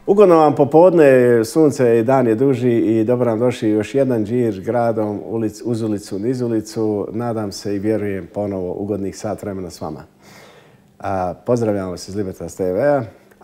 Ugodno vam popodne, sunce i dan je duži i dobro nam došli još jedan džir gradom, uz ulicu, niz ulicu. Nadam se i vjerujem ponovo ugodnih sat vremena s vama. Pozdravljamo se iz Libertas TV-a.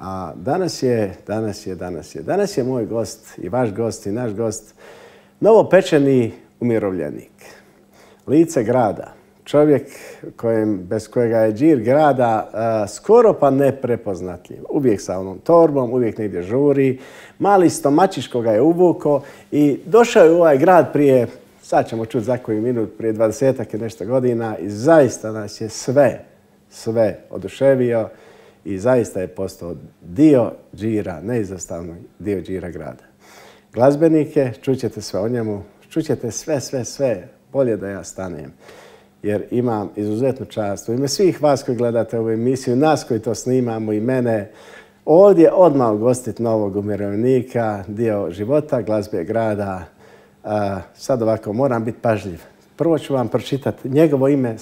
Danas je moj gost i vaš gost i naš gost, novopečeni umirovljenik. Lice grada. Čovjek bez kojega je džir grada skoro pa neprepoznatljiv. Uvijek sa onom torbom, uvijek negdje žuri. Mali stomačić koga je uvukao i došao je u ovaj grad prije, sad ćemo čuti za koji minut, prije 20 i nešto godina i zaista nas je sve oduševio i zaista je postao dio džira, neizostavno dio džira grada. Glazbenike, čućete sve o njemu, čućete sve, bolje da ja stanem. Jer imam izuzetnu čast u ime svih vas koji gledate ovu emisiju, nas koji to snimamo i mene, ovdje odmah ugostiti novog umirovljenika, dio života, glazbe grada. Sad ovako, moram biti pažljiv. Prvo ću vam pročitati, njegovo ime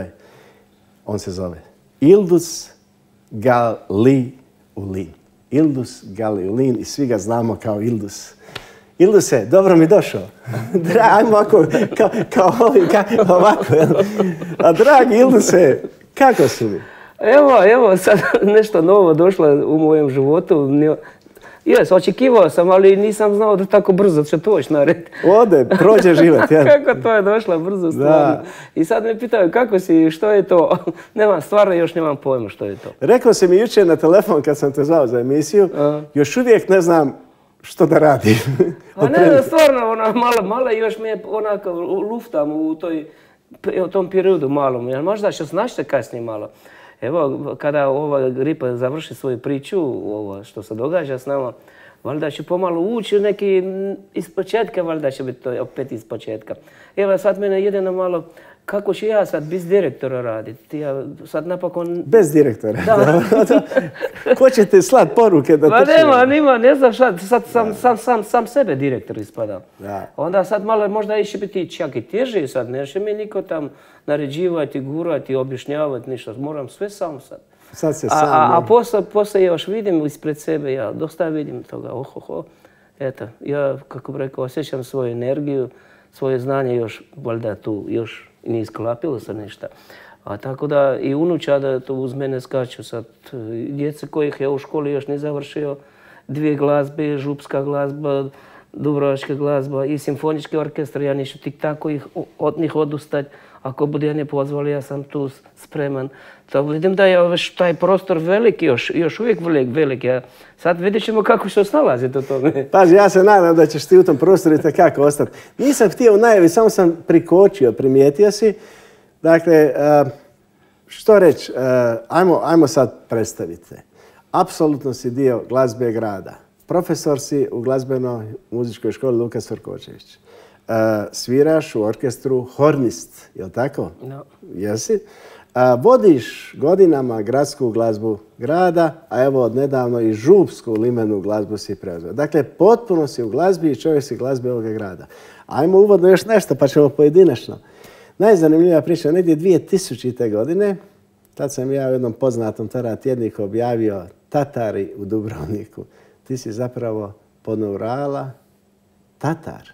on se zove Ildus Galiulin. Ildus Galiulin i svi ga znamo kao Ildus. Ilduse, dobro mi došao. Ajmo ovako, ovako. A dragi Ilduse, kako si mi? Evo, sad nešto novo došlo u mojem životu. Očekivao sam, ali nisam znao da tako brzo će doći na red. Prođe život. Kako to je došlo brzo stvarno. I sad me pitaju kako si, što je to? Stvarno još nemam pojma što je to. Rekao si mi jučer na telefon kad sam te zvao za emisiju, još uvijek ne znam što da radim. Stvarno, malo još me onako luftam u tom periodu malo. Možda ću snaći kasnije malo. Evo, kada ova gripa završi svoju priču, ovo što se događa s nama, valjda ću pomalo ući u neki iz početka, valjda će biti to opet iz početka. Evo, sad mene jedino malo, kako ću ja sad bez direktora raditi? Ja sad napokon... Bez direktora? Da. Ko će ti slat poruke da to nema, ne znam šta, sad sam sebe direktor ispada. Onda sad malo možda će biti čak i teže sad, neće mi niko tam naređivati, gurati, objašnjavati ništa. Moram sve sam sad. Sad se sam... A poslije još vidim ispred sebe, ja dosta vidim toga, eto, ja, kako bi rekao, osjećam svoju energiju, svoje znanje još, valjda tu još nije isklapilo se nešto. A tako da i unučada to uz mene skaču sad. Djece kojih ja u školi još ne završio, 2 glazbe, župska glazba, dubrovačka glazba i simfonički orkestar. Ja neću tik tako od njih odustati. Ako bude ne pozvali, ja sam tu spreman. To vidim da je taj prostor veliki, još uvijek velik. Sad vidjet ćemo kako će snalaziti o tome. Pazi, ja se nadam da ćeš ti u tom prostoru i takako ostati. Nisam htio u najavi, samo sam prikočio, primijetio si. Dakle, što reći, ajmo sad predstaviti. Apsolutno si dio glazbe grada. Profesor si u glazbenoj muzičkoj školi Lukas Vrkočević. Sviraš u orkestru hornist, je li tako? No. Jesi? Vodiš godinama gradsku glazbu grada, a evo od nedavno i župsku limenu glazbu si preuzeo. Dakle, potpuno si u glazbi i čovjek si glazbe ovoga grada. Ajmo uvodno još nešto, pa ćemo pojedinačno. Najzanimljivija priča, negdje 2000. godine, tad sam ja u jednom poznatom tada tjedniku objavio Tatari u Dubrovniku. Ti si zapravo Podnaurala Tatar.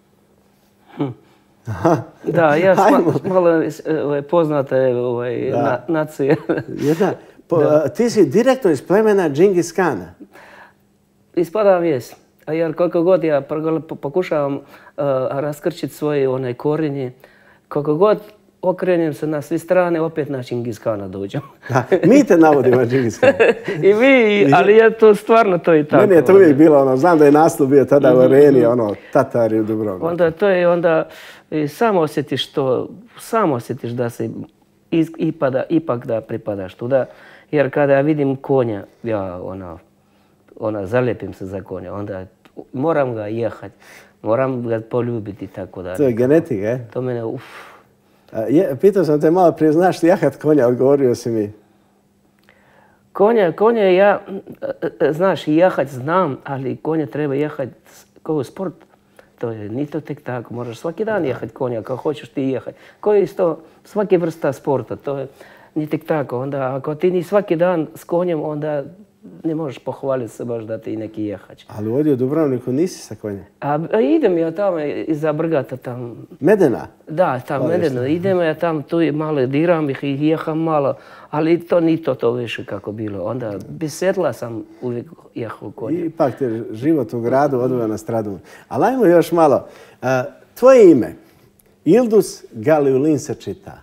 Da, ja malo poznata nacija. Ti si direktno iz plemena Džingis Kana. Ispadam jes. Jer koliko god ja pokušavam raskrčiti svoje korijenje, koliko god okrenem se na sve strane, opet na Džingis Kana dođem. Mi te navodimo na Džingis Kana. I vi, ali je to stvarno to i tako. Meni je to uvijek bilo, znam da je naslov bio tada u areni, Tatari u Dubrovniku. Onda to je, samo osjetiš da se ipak da pripadaš tuda. Jer kada ja vidim konja, ja zalijepim se za konja, onda moram ga jehati, moram ga poljubiti tako da. To je genetika, To mene, Pitao sam te malo prije, znaš li jahat konja, odgovorio si mi. Konja ja, znaš, jahat znam, ali konja treba jahat kao sport. To je, ni to tek tako, moraš svaki dan jehati konja, kao hoćeš ti jehati. Koji je isto svake vrsta sporta, to je ni tek tako. Onda ako ti ni svaki dan s konjem, onda ne možeš pohvaliti se baš da ti neki jehač. Ali ovdje u Dubrovniku nisi sa konjem? A idem ja tamo iza Brgata tam. Medena? Da, tam Medena. Idem ja tam, tu malo diram ih i jeham malo, ali to ni to više kako bilo. Onda bez sedla sam uvijek jehao konje. Ipak te život u gradu odveo na stradu. Ali ajmo još malo. Tvoje ime, Ildus Galiulin se čita.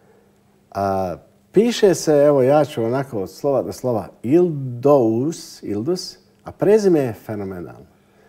Piše se, evo ja ću onako od slova do slova, Ildus, a prezime je fenomenalno.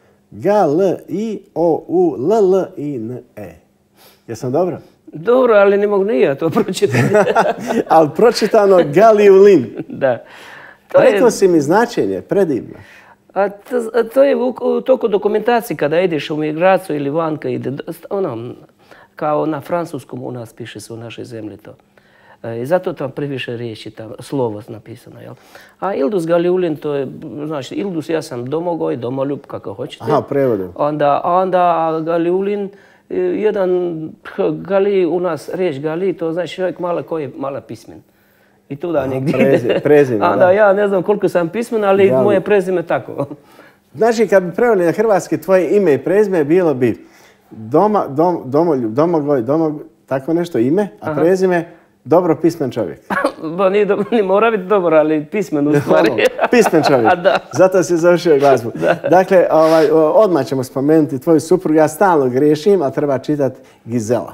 G-L-I-O-U-L-L-I-N-E. Jesam dobro? Dobro, ali ne mogu ni ja to pročitati. Ali pročitano Galiulin. Da. Rekao si mi značenje, predivno. To je u toku dokumentacije kada ideš u migraciju ili vanka, kao na francuskom u nas piše se u našoj zemlji to. I zato tam previše riječi, slovo napisano. Jel? A Ildus Galiulin, to je, znači, Ildus ja sam domogoj, domoljub, kako hoćete. Aha, prevodu. Onda Galiulin, Gali u nas, riječ Gali, to znači čovjek koji je malo pismen. I tu da negdje. Prezime, onda ja ne znam koliko sam pismen, ali moje prezime tako. Znači, kad bi preveli na hrvatski tvoje ime i prezime, bilo bi domoljub, domogoj, tako nešto ime, a prezime dobro pismen čovjek. Ne mora biti dobro, ali pismen u stvari. Pismen čovjek. Zato si završio glazbu. Dakle, odmah ćemo spomenuti tvoju suprugu. Ja stalno griješim, ali treba čitati Gizela.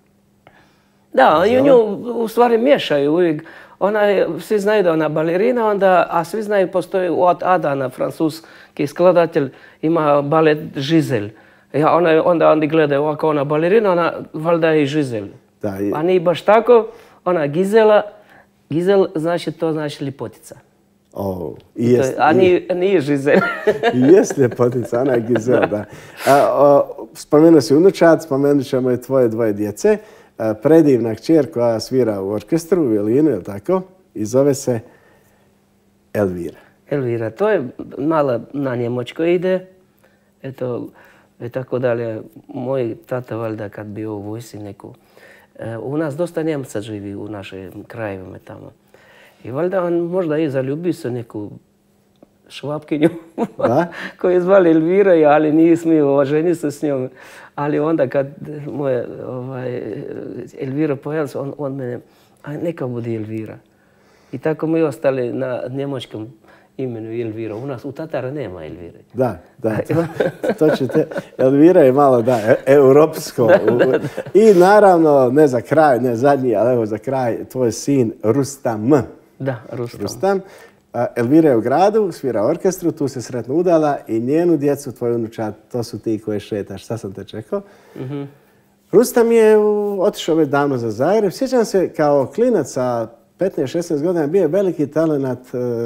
Da, i nju u stvari miješaju uvijek. Svi znaju da je ona balerina, a svi znaju postoji od Adana, francuski skladatelj, ima balet Žizel. Onda oni gledaju ovako ona balerina, ona valjda je i Žizel. A nije baš tako. Ona Gizel to znači lipotica. A nije Žizel. Jest lipotica, ona je Gizel, da. Spomenuo si unučad, spomenut ćemo i tvoje dvoje djece. Predivna kćer koja svira u orkestru, u violinu, je li tako? I zove se Elvira. Elvira, to je mala na Njemačkoj ide. Eto, i tako dalje. Moj tata valjda kad bio u vojsci neku. U nas dosta Njemca živi u našim krajevima tamo. I valjda on možda i zaljubio se neku švapkinju koju je zvali Elvira, ali nije smio ženiti se s njom. Ali onda kad moja Elvira pojavila se, on mene, neka bude Elvira. I tako mi ostali na njemačkom imenu Elvira. U nas u Tatara nema Elvire. Da. To ćete. Elvira je malo, europsko. I naravno, ne za kraj, ne zadnji, ali evo za kraj, tvoj sin Rustam. Da, Rustam. Elvira je u gradu, svira orkestru, tu se sretno udala i njenu djecu, tvoju unučad, to su ti koje šetaš. Šta sam te čekao? Rustam je otišao već davno za Zagreb. Sjećam se kao klinac sa 15-16 godina bio je veliki talenat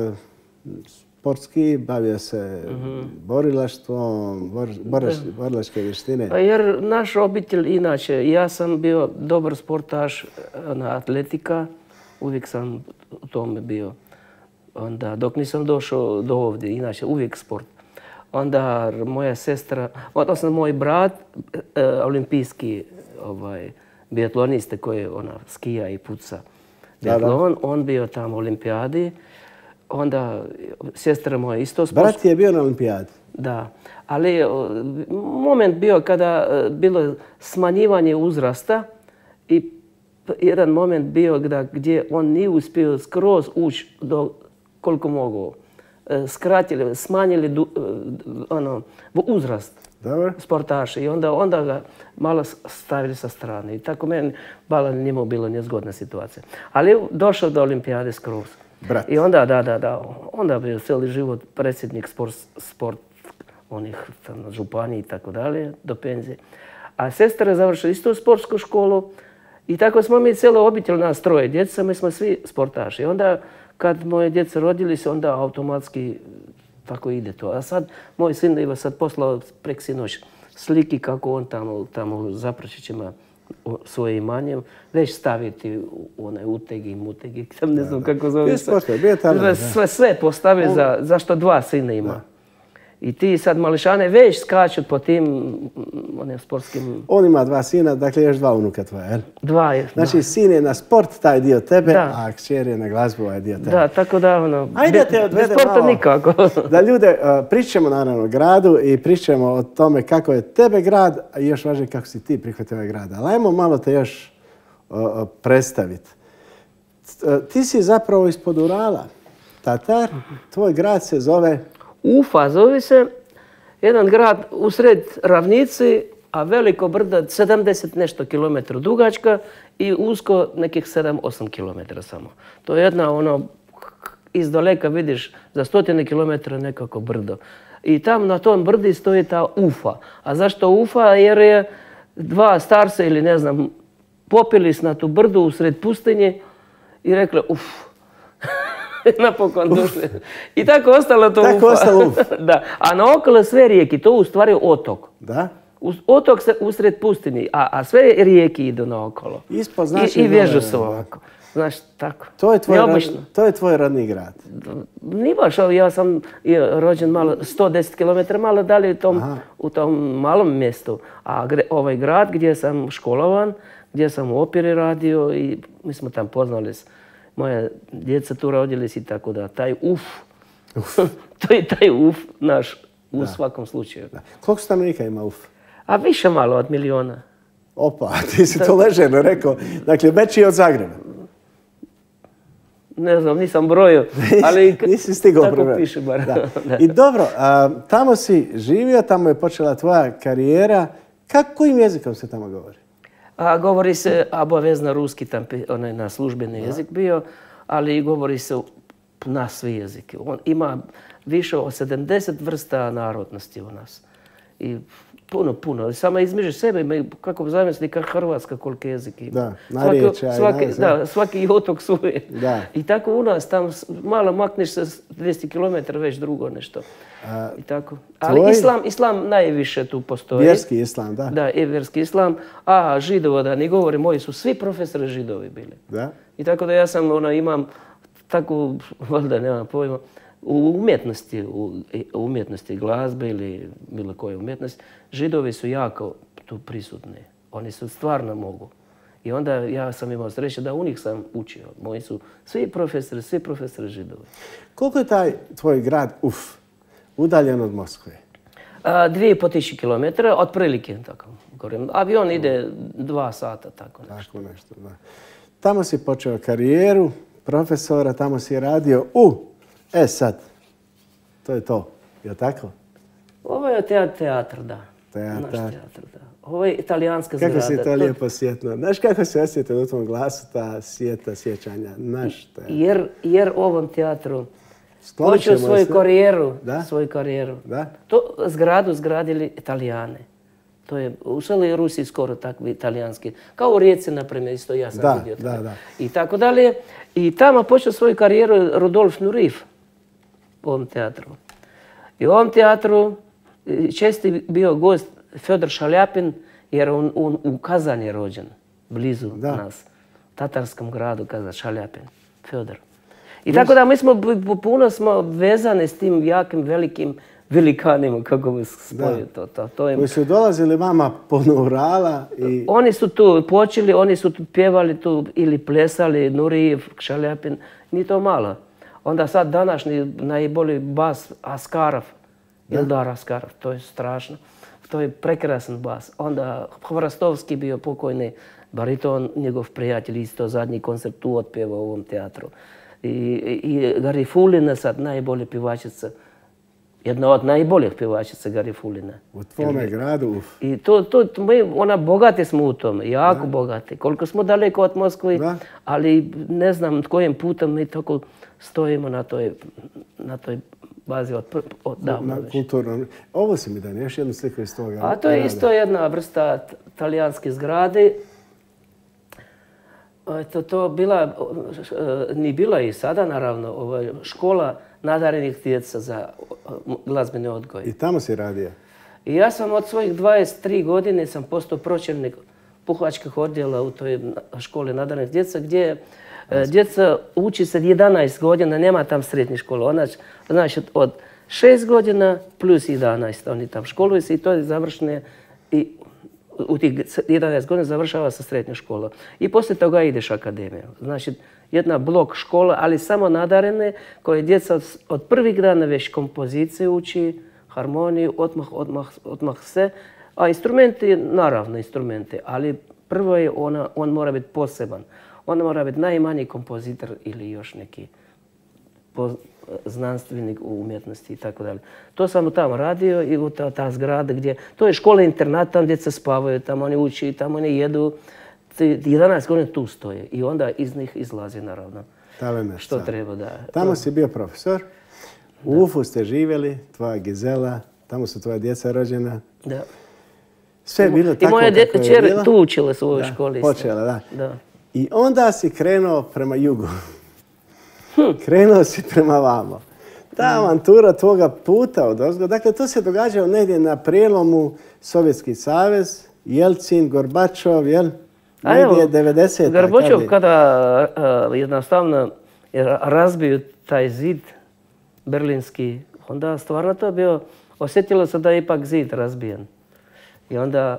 sportski, bavio se borilaštvom, borilačke vještine. Jer naš obitelj inače, ja sam bio dobar sportaš, atletika, uvijek sam u tome bio. Onda, dok nisam došao do ovdje, inače uvijek sport. Onda moja sestra, odnosno moj brat, olimpijski biatloniste koji ona skija i puca biatlon, on bio tamo u olimpijadi. Onda sestra moja isto sport. Brat je bio na olimpijadi? Da, ali moment bio kada bilo smanjivanje uzrasta i jedan moment bio gdje on nije uspio skroz ući do koliko mogu. Skratili, smanjili uzrast sportaša i onda ga malo stavili sa strane. I tako meni njemu bilo nezgodna situacija. Ali došao do olimpijade skroz. Brat. I onda, onda bio cijeli život predsjednik sport onih županiji i tako dalje, do penzije. A sestra je završila isto sportsku školu i tako smo mi cijelo obitelj, nas troje djeca, mi smo svi sportaši. Onda kad moje djeca rodili se, onda automatski tako ide to. A sad moj sin je sad poslao prek sinoć sliki kako on tamo u Zaprašićima svoje imanjem već staviti u onaj utegi, mutegi, ne znam kako zove. Sve postave za što dva sina ima. I ti sad mališane već skaču po tim onim sportskim... On ima 2 sina, dakle još 2 unuka tvoja, jel? 2 je. Znači, sin je na sport, taj dio tebe, Da. a kćer je na glazbu, ovaj dio tebe. Da, tako da ono... Ajde te odvedem bez sporta malo. nikako. Da ljude, pričamo naravno o gradu i pričamo o tome kako je tebe grad, a još važnije kako si ti prihvatio ovaj grad. Ali ajmo malo te još predstaviti. Ti si zapravo ispod Urala, Tatar, tvoj grad se zove... Ufa zove se, jedan grad usred ravnici, a veliko brdo 70 nešto kilometra dugačka i usko nekih 7-8 kilometara samo. To je jedna ono, iz daleka vidiš za 100 kilometara nekako brdo. I tam na tom brdi stoji ta Ufa. A zašto Ufa? Jer je 2 starca ili ne znam, popili na tu brdu usred pustinje i rekli uf. Napokon došli. I tako ostalo to Tako Ufa. ostalo Uf. Da. A naokolo sve rijeke, to u stvari otok. Da? Otok se usred pustinje, a sve rijeke idu naokolo. Ispod znači... I vežu se ovako. Znaš, tako. Neobično. To je tvoj rodni grad. Nije baš, ja sam rođen malo, 110 km malo dalje u tom malom mjestu. A ovaj grad gdje sam školovan, gdje sam u operi radio i mi smo tam poznali moje djeca tu rodili si, tako da taj uf. To je taj uf naš u svakom slučaju. Da. Koliko stanovnika ima Uf? A više malo od 1 miliona. Opa, ti si to ležerno rekao. Dakle, veći je od Zagreba. Ne znam, nisam brojio, ali nisi stigao tako brojati. piše bar. Da. I dobro, tamo si živio, tamo je počela tvoja karijera. Kojim jezikom se tamo govori? Govori se obavezno ruski, tam onaj na službeni jezik bio, ali govori se na svi jezike. On ima više od 70 vrsta narodnosti u nas. I puno. Samo između sebe ima, kako zamisli, kao Hrvatska, koliko jezike ima. Da, narječja i svaki otok svoj. Da. I tako u nas, tam malo makneš se 200 km, već drugo nešto. I tako. Ali islam najviše tu postoji. Vjerski islam, da. Da, i vjerski islam. A Židova, da ne govorim, moji su svi profesori Židovi bili. Da. I tako da ja sam, imam tako, valjda nemam pojma, u umjetnosti glazbe ili bilo koje umjetnosti, Židovi su jako tu prisutni. Oni su stvarno mogu. I onda ja sam imao sreće da u njih sam učio. Moji su svi profesori Židovi. Koliko je taj tvoj grad Uf udaljen od Moskve? 2.500 kilometara, otprilike, tako govorim. Avion ide 2 sata, tako nešto. Tako nešto, da. Tamo si počeo karijeru profesora, tamo si radio sad, to je to, je li tako? Ovo je teatr, da. Naš teatr, da. Ovo je italijanska zgrada. Kako si to lijepo sjetno. Znaš kako se osjeti u tom glasu ta sjećanja? Naš teatr. Jer u ovom teatru počeo svoju karijeru. Da? To zgradu zgradili Italijane. To je, u celoj Rusiji skoro takvi italijanski. Kao u Rijeci, na primjer, isto ja sam vidio. Da. I tako dalje. I tamo počeo svoju karijeru Rudolf Nureyev u ovom teatru. I u ovom teatru često je bio gost Fjodor Šaljapin, jer on u Kazan je rođen, blizu nas. Tatarskom gradu Kazan, Šaljapin, Fjodor. I tako da mi smo puno vezani s tim jakim, velikim velikanima, kako bi spojio to. Koji su dolazili vama po Urala i... Oni su tu počeli, oni su tu pjevali tu ili plesali, Nureyev, Šaljapin, nije to malo. Onda sad današnji najbolji bas Askarov, Ildar Askarov, to je strašno. To je prekrasan bas. Onda Hvrastovski bio pokojni bariton, njegov prijatelj, isto zadnji koncert tu otpjevao u ovom teatru. I Garifulina sad najbolja pjevačica, jedna od najboljih pjevačica Garifulina. U tvome gradu, I ona bogati smo u tome, jako bogati. Koliko smo daleko od Moskve, ali ne znam kojim putem mi tako stojimo na toj bazi odavno već. Kulturno. Ovo si mi dan, još jednu sliku iz toga. A to je isto jedna vrsta talijanske zgrade. To nije bila i sada, naravno, škola nadarenih djeca za glazbeni odgoj. I tamo si radio? I ja sam od svojih 23 godine sam postao pročelnik puhačkih odjela u toj školi nadarenih djeca, gdje djeca uči se 11 godina, nema tam srednje škole. Znači od 6 godina plus 11 oni tam školuju se i to je završene i u tih 11 godina završava sa srednju školu. I poslije toga ideš akademiju. Znači, jedna blok škola, ali samo nadarene, koje djeca od prvih dana već kompozicije uči, harmoniju, odmah sve. A instrumenti, naravno instrumenti, ali prvo je on mora biti poseban. On mora biti najmanji kompozitor ili još neki znanstvenik u umjetnosti i tako dalje. To sam tamo radio i ta zgrada gdje, to je škola internat, tam djeca spavaju, tamo oni uči, tamo oni jedu. 11 godina tu stoje i onda iz njih izlazi naravno. Što treba da... Tamo si bio profesor, u Ufu ste živjeli, tvoja Gizela, tamo su tvoja djeca rođena. Da. Sve je bilo tako kako je bilo. I moja djeca tu učila u ovoj školi. Počela, da. I onda si krenuo prema jugu. Krenuo si prema vamo. Ta avantura tvoga puta odozgo, dakle to se događalo negdje na prijelomu Sovjetski savez, Jelcin, Gorbačov, jel? Negdje 90. Gorbačov kada jednostavno razbiju taj zid berlinski, onda stvarno to bio, osjetilo se da je ipak zid razbijen. I onda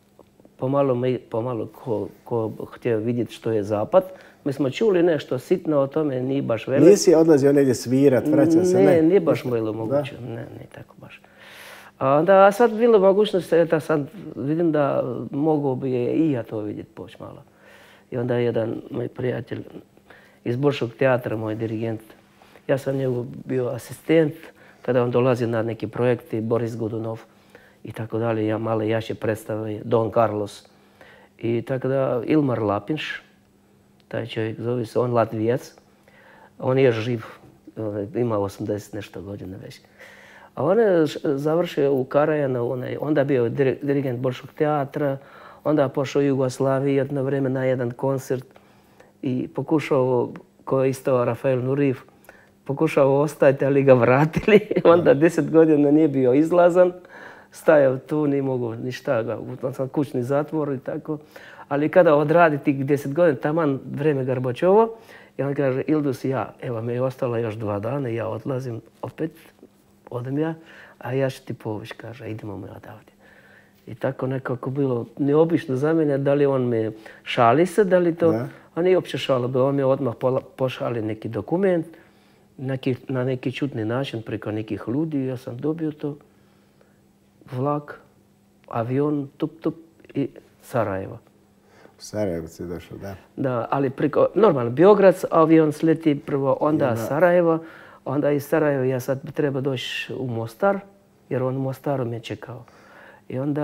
pomalo ko htio vidjeti što je zapad, mi smo čuli nešto sitno o tome, nije baš veliko. Nisi odlazio negdje svirat, vraćao se? Ne, nije baš bilo moguće. Ne, tako baš. A sad bilo mogućnost, eto sad vidim da mogu bi i ja to vidjeti poći malo. I onda jedan moj prijatelj iz Bolšog teatra, moj dirigent, ja sam njegov bio asistent, kada on dolazi na neki projekti, Boris Godunov i tako dalje, ja male jaše predstave, Don Carlos. I tako da Ilmar Lapinš, taj čovjek zove se, on Latvijac, on je živ, ima 80 nešto godina već. A on je završio u Karajanu, onda bio dirigent Bolšog teatra, onda pošao u Jugoslaviji jedno vrijeme na jedan koncert i pokušao, ko je isto Rafael Nuriv, pokušao ostati, ali ga vratili. Onda 10 godina nije bio izlazan, stajao tu, nije mogao ništa, sam kućni zatvor i tako. Ali kada odradi tih 10 godina, taman vrijeme Gorbačovo, i on kaže, Ildus, evo mi je ostalo još 2 dana, ja odlazim opet, odem ja, a ja ću ti povući, kaže, idemo mi odavdje. I tako nekako bilo neobično za mene, da li on me šali se, da li to, a nije uopće šalo, on mi odmah pošali neki dokument, na neki čudni način preko nekih ljudi, ja sam dobio to, vlak, avion, tup i Sarajevo. U Sarajevo si došao, da. Da, ali preko, normalno, Beograd avion sleti prvo, onda Sarajevo, onda iz Sarajeva ja sad treba doći u Mostar, jer on u Mostaru me čekao. I onda,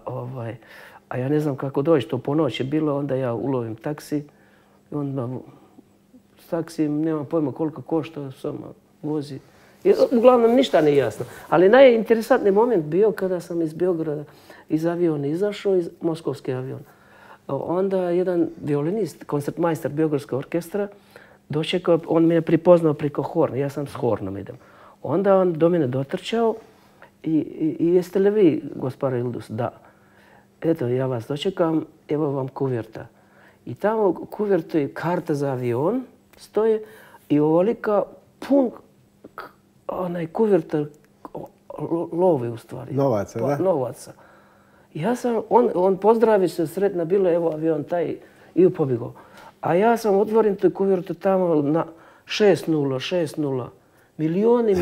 a ja ne znam kako doći, to po noći je bilo, onda ja ulovim taksi i onda s taksijem nemam pojma koliko košta, samo vozi. I, uglavnom ništa nije jasno. Ali najinteresantniji moment bio kada sam iz Beograda iz aviona izašao, iz moskovski avion. Onda jedan violinist, koncertmajster Beogradskog orkestra, dočekao, on me je pripoznao preko horna, ja sam s hornom idem. Onda on do mene dotrčao i jeste li vi, gospodin Ildus? Da. Eto, ja vas dočekam, evo vam kuverta. I tamo u kuvertu je karta za avion, stoje i ovolika pun onaj kuverta lovi u stvari. Novaca, da? Novaca. Ja sam, on pozdravi se, sretna bilo, evo avion taj i pobjegao. A ja sam otvorim tu kuvertu tamo na 6-0. Milijoni.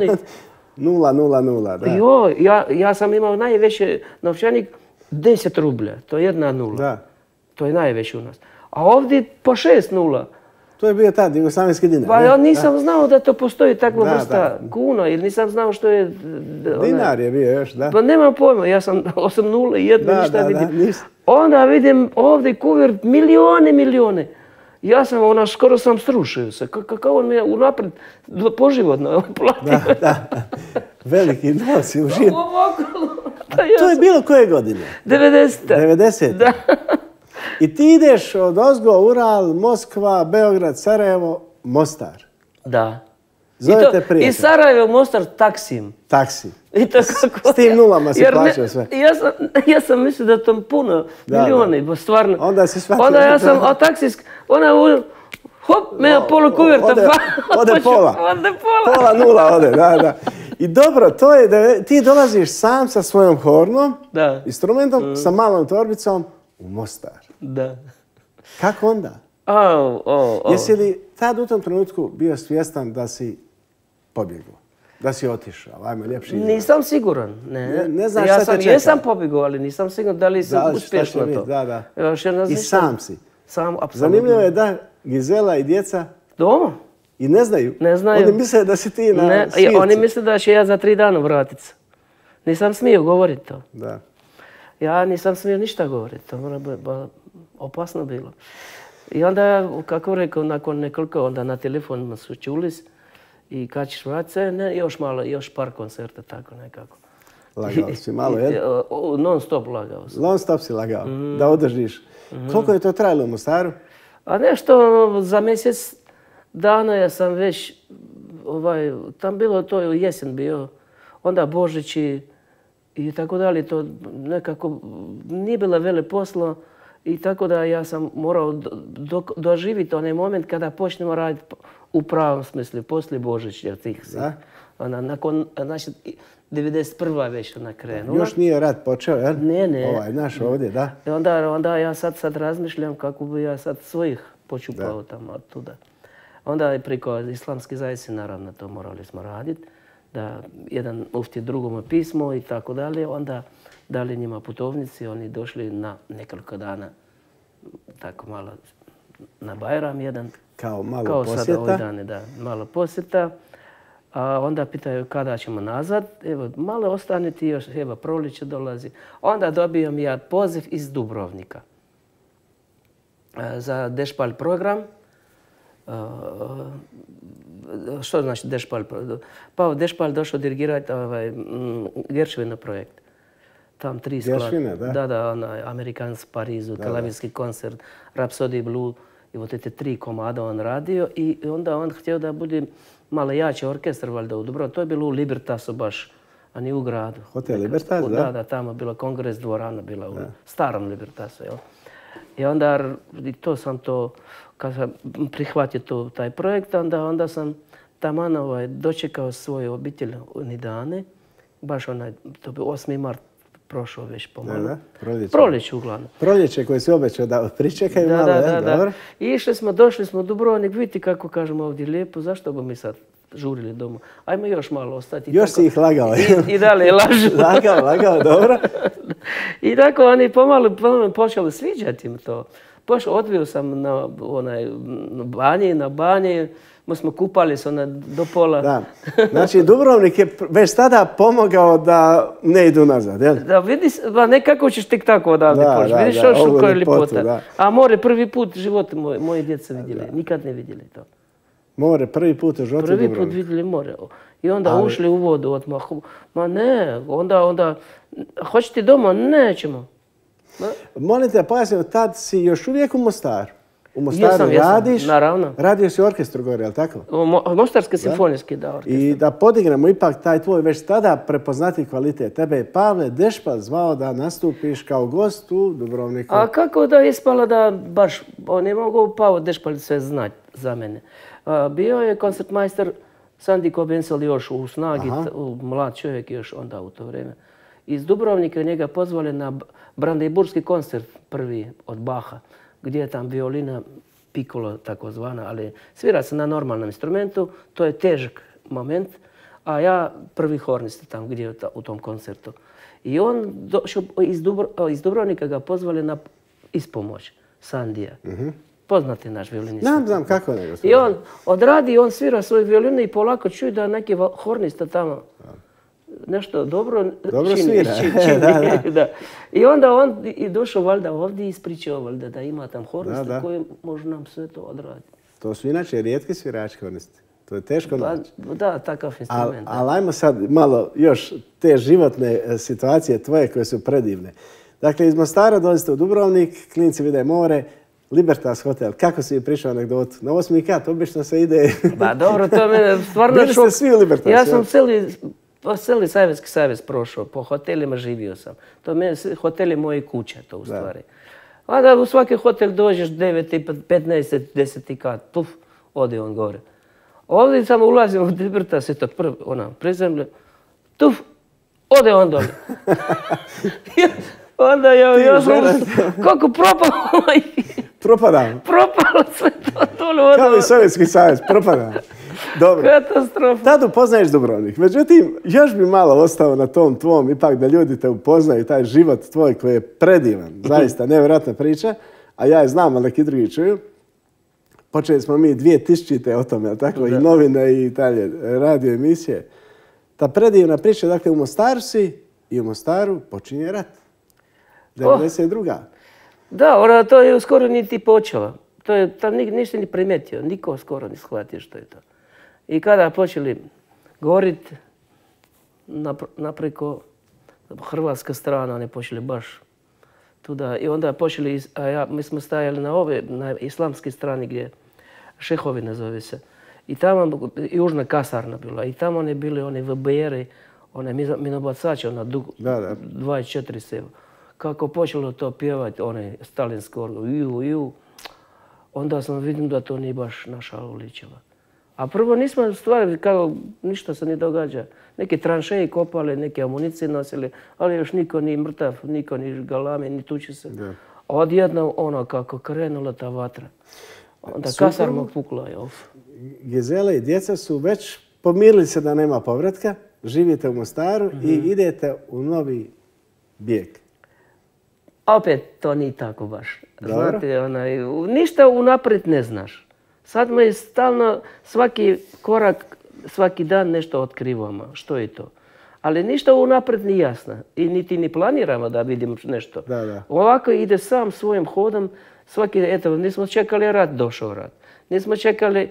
0, da. Jo, ja sam imao najveći novčanik 10 rublja, to je 1 nula. Da. To je najveći u nas. A ovdje po 6-0. To je bio tad jugoslavenski dinar. Pa ja nisam znao da to postoji takva vrsta kuna, jer nisam znao što je... Dinar je bio još, da. Pa nemam pojma, ja sam 8-0 i jedno ništa vidim. Onda vidim ovdje kuvert milijone. Ja sam, skoro sam srušio se. Kako on me unaprijed poživotno platio. Da. Veliki nosi u život. To je bilo koje godine? 90. 90. Da. I ti ideš od ozgo, Ural, Moskva, Beograd, Sarajevo, Mostar. Da. Zovete prijatelj. I Sarajevo, Mostar, taksim. Taksi. I to kako... S tim nulama si plaćao sve. Ja sam mislio da to puno, milijoni, stvarno. Onda si shvatio. Onda ja sam, a taksis, hop, me polu kuverta. Ode pola. Pola nula ode, da. I dobro, to je da ti dolaziš sam sa svojom hornom, Da. instrumentom, sa malom torbicom u Mostar. Da. Kako onda? Jesi li tad u tom trenutku bio svjestan da si pobjegao? Da si otišao? Ajmo, ljepši izraz. Nisam siguran. Ne znaš šta te čeka. Jesam pobjegao, ali nisam siguran da li sam uspješno to. Da. Još jedna I sam si. Sam, apsolutno. Zanimljivo je da Gizela i djeca Doma? i ne znaju. Ne znaju. Oni misle da si ti na svirci. Oni misle da će ja za 3 dana vratit se. Nisam smio govoriti to. Da. Ja nisam smio ništa govoriti. To mora biti opasno bilo. I onda, kako rekao, nakon nekoliko, onda na telefon su čuli i kad ćeš vratit se, ne, još malo, još par koncerta, tako nekako. Lagao si malo, jel? Non stop lagao sam. Non stop si lagao, da održiš. Koliko je to trajalo u Mostaru? A nešto za mjesec dana ja sam već, tam bilo to u jesen bio, onda Božić i tako dalje, to nekako nije bilo vele posla i tako da ja sam morao doživjeti onaj moment kada počnemo raditi u pravom smislu, poslije Božića tih svih. Nakon, znači, 91. već ona krenula. Još nije rat počeo, jel? Ne. Ovaj naš ovdje, da. I onda ja sad razmišljam kako bi ja sad svojih počupao tamo od tuda. Onda je preko islamske zajednice, naravno, to morali smo raditi. Da jedan mufti drugome pismo i tako dalje. Onda dali njima putovnici, oni došli na nekoliko dana, tako malo na Bajram jedan. Kao malo posjeta? Kao posjeta? sad ove dane, da, malo posjeta. A onda pitaju kada ćemo nazad. Evo, malo ostaniti još, evo, proliče dolazi. Onda dobijem ja poziv iz Dubrovnika za Dešpalj program. Što znači Dešpalj? Pa Dešpalj došao dirigirati Gershwinov projekt. Tam 3 sklada. Gershwina, da? Da, Amerikans Parizu, televizijski koncert, Rhapsody Blue i te 3 komada on radio i onda on htio da bude malo jači orkestar valjda u Dubrovniku. To je bilo u Libertasu baš, a ni u gradu. Hotel Libertas, da? Da, tamo je bila kongres dvorana, bila u starom Libertasu. I onda, to sam to, kad sam prihvatio taj projekt, onda sam taman dočekao svoju obitelj u Nidane. Baš to bi 8. mart prošao već pomalo. Proljeće uglavnom. Proljeće koje si obećao da pričekaju malo, da. I došli smo u Dubrovnik, vidite kako kažemo ovdje lijepo, zašto bi mi sad žurili doma? Ajmo još malo ostati. Još si ih lagao. I dalje lažu. Lagao, dobro. I tako oni pomalo počeli sviđati im to. Odvio sam na banji, mi smo kupali se do pola. Da. Znači, Dubrovnik je već tada pomogao da ne idu nazad, jel? Da, vidi, nekako ćeš tek tako odavde poći. Vidiš što koja je ljepota. A more prvi put u životu moje djeca vidjeli. Nikad ne vidjeli to. More prvi put u životu Dubrovnik. Prvi put vidjeli more. I onda ušli u vodu odmah. Ma ne, onda, hoćete doma? Nećemo. Molim te, pojasnim, tad si još uvijek u Mostaru. U Mostaru radiš, naravno. Radio si u orkestru gore, je li tako? Mostarski simfonijski, da, orkestar. I da podignemo ipak taj tvoj već tada prepoznati kvalitet. Tebe je Pavle Dešpalj zvao da nastupiš kao gost u Dubrovniku. A kako da je ispalo da baš, ne mogu Pavle Dešpalj sve znati za mene. Bio je koncertmajster Sandi Kobensel još u snagi, mlad čovjek još onda u to vrijeme. Iz Dubrovnika njega pozvali na Brandenburgski koncert prvi od Bacha, gdje je tam violina, piccolo takozvana, ali svira se na normalnom instrumentu, to je težak moment, a ja prvi hornista tam gdje je u tom koncertu. I on došao iz Dubrovnika ga pozvali na ispomoć, Sandija. Poznati naš violinista. Znam kako nego. I on odradi, on svira svoju violinu i polako čuje da neki hornista tamo nešto dobro svira. Da. I onda on i došao valjda ovdje i ispričao valjda da ima tam hornista koji može nam sve to odraditi. To su inače rijetki svirači hornisti. To je teško naći. Da, takav instrument. Ali ajmo sad malo još te životne situacije tvoje koje su predivne. Dakle, iz Mostara dolazite u Dubrovnik, klinci vide more, Libertas hotel. Kako si prišao anegdotu? Na 8. kat obično se ide... Ba dobro, to je mene stvarno šok. Bili ste svi u Libertasu? Ja sam cijeli Sovjetski savez prošao, po hotelima živio sam. To mene hoteli moje kuće, to u stvari. A da u svaki hotel dođeš 9, 15, 10 kat, ode on gore. Ovdje samo ulazim u Libertas i to prizemlje, tuf, ode on dole. Onda ja sam, kako propalo, Propadam. propalo sve to dole. Kao i Sovjetski savez, propadam. Dobro. Katastrofa. Tad upoznaješ Dubrovnik. Međutim, još bi malo ostao na tom tvom, ipak da ljudi te upoznaju, taj život tvoj koji je predivan, zaista nevjerojatna priča, a ja je znam, ali neki drugi čuju. Počeli smo mi 2000. o tome, tako, i novine i dalje, radio emisije. Ta predivna priča, dakle, u Mostaru si i u Mostaru počinje rat. 92. Da, ona to je skoro niti počela. To je, tam ništa ni primetio, niko skoro ni shvatio što je to. I kada počeli govoriti napreko hrvatska strana, oni počeli baš tuda. I onda počeli, mi smo stajali na islamskoj strani gdje Šehovi nazove se. I tamo južna kasarna bila. I tamo oni bili oni VBR-i, one minobacači, ona 24 seva. Kako počelo to pjevati, one stalinske orgove, onda sam vidim da to nije baš naša uličila. A prvo nismo stvari, kao ništa se ne događa. Neki tranšeji kopali, neke amunicije nosili, ali još niko ni mrtav, niko ni galame, ni tuči se. A odjednom ono kako krenula ta vatra. Onda kasarma pukla je. Gizela i djeca su već pomirili se da nema povratka, živite u Mostaru i idete u novi bijeg. Opet to nije tako baš. Znate, ništa unaprijed ne znaš. Sad me stalno svaki korak, svaki dan nešto otkrivamo. Što je to? Ali ništa unaprijed nije jasno. I niti ni planiramo da vidimo nešto. Ovako ide sam svojim hodom. Nismo čekali rat, došao rat. Nismo čekali,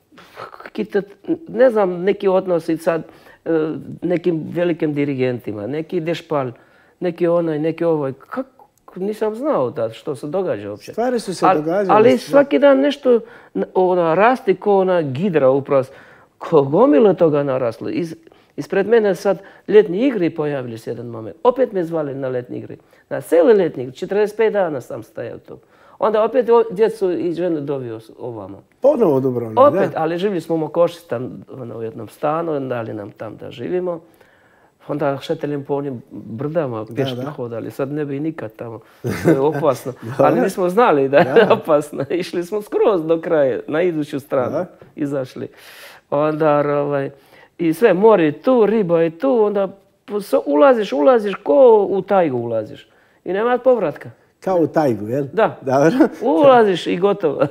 ne znam, neki odnosi sad nekim velikim dirigentima. Neki dešpal, neki onaj, neki ovaj. Nisam znao što se događa uopće. Stvari su se događale. Ali svaki dan nešto rasti ko ona gidra upravo. Gomilo toga naraslo. Ispred mene sad ljetni igri pojavili se jedan moment. Opet me zvali na letni igri. Na cijeli letni igri. 45 dana sam stajao tu. Onda opet djecu i ženu dovio ovamo. Ponovo Dubrovnik, da? Opet, ali živjeli smo u Mokoši u jednom stanu, dali nam tam da živimo. Onda šetelim po onim brdama, pješke hodali. Sad ne bi nikad tamo. To je opasno. Ali nismo znali da je opasno. Išli smo skroz do kraja, na iduću stranu. Izašli. Onda, i sve, more je tu, riba je tu. Onda ulaziš ko u tajgu ulaziš. I nema povratka. Kao u tajgu, jel? Da. Ulaziš i gotovo.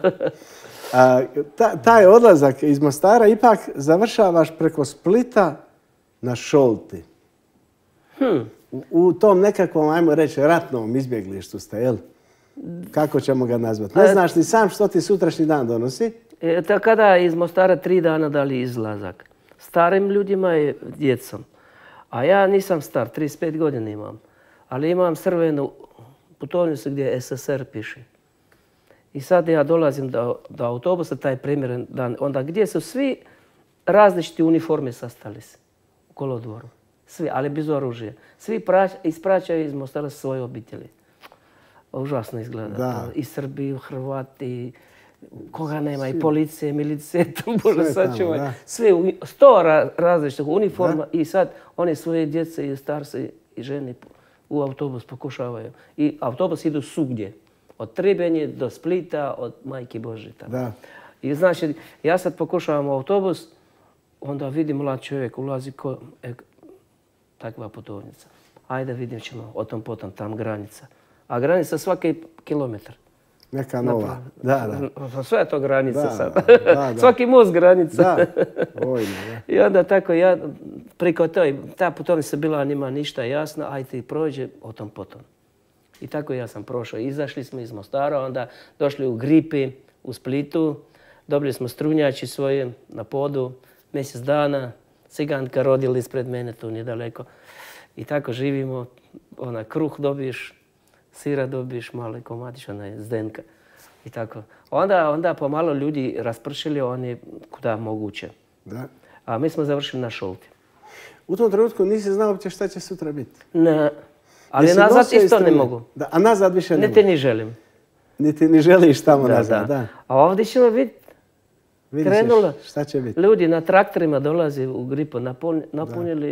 Taj odlazak iz Mostara ipak završavaš preko Splita na Šolti. U tom nekakvom, ajmo reći, ratnom izbjeglištu ste, jel? Kako ćemo ga nazvati? Ne znaš ni sam što ti sutrašnji dan donosi? Kada iz Mostara 3 dana dali izlazak. Starim ljudima i djecom. A ja nisam star, 35 godina imam. Ali imam crvenu putovnicu gdje SSR piše. I sad ja dolazim do autobusa, taj primjeren dan, onda gdje su svi različiti uniforme sastali se u kolodvoru. Svi, ali bez oružja. Svi ispraćaju iz Mostara svoje obitelji. Užasno izgleda. I Srbi, i Hrvati, koga nema, i policije, milicije, to Bože sačuvaj. Sve, 100 različitih uniforma i sad oni svoje djece i starci i žene u autobus pokušavaju. I autobus idu svugdje. Od Trebenje do Splita, od Majke Božje. I znači, ja sad pokušavam u autobus, onda vidim mlad čovjek ulazi ko takva putovnica. Ajde vidjet ćemo o tom potom, tam granica. A granica svaki kilometar. Neka nova. Sve je to granica sad. Svaki most granica. I onda tako ja, preko ta putovnica bila nima ništa jasna, ajde ti prođe o tom potom. I tako ja sam prošao. Izašli smo iz Mostara, onda došli u Gripi, u Splitu. Dobili smo strunjači svoje na podu, mjesec dana. Ciganka rodila ispred mene tu nedaleko. I tako živimo. Kruh dobiješ, sira dobiješ, mali komadić, zdenka. I tako. Onda pomalo ljudi raspršili, oni kuda moguće. A mi smo završili na Šolti. U tom trenutku nisi znao uopće šta će sutra biti? Ne. Ali nazad isto ne mogu. A nazad više ne mogu? Niti ni želim. Niti ni želiš tamo nazad, da. A ovdje ćemo vidjeti. Vidjet ćeš šta će biti. Ljudi na traktorima dolaze u Gripu, napunili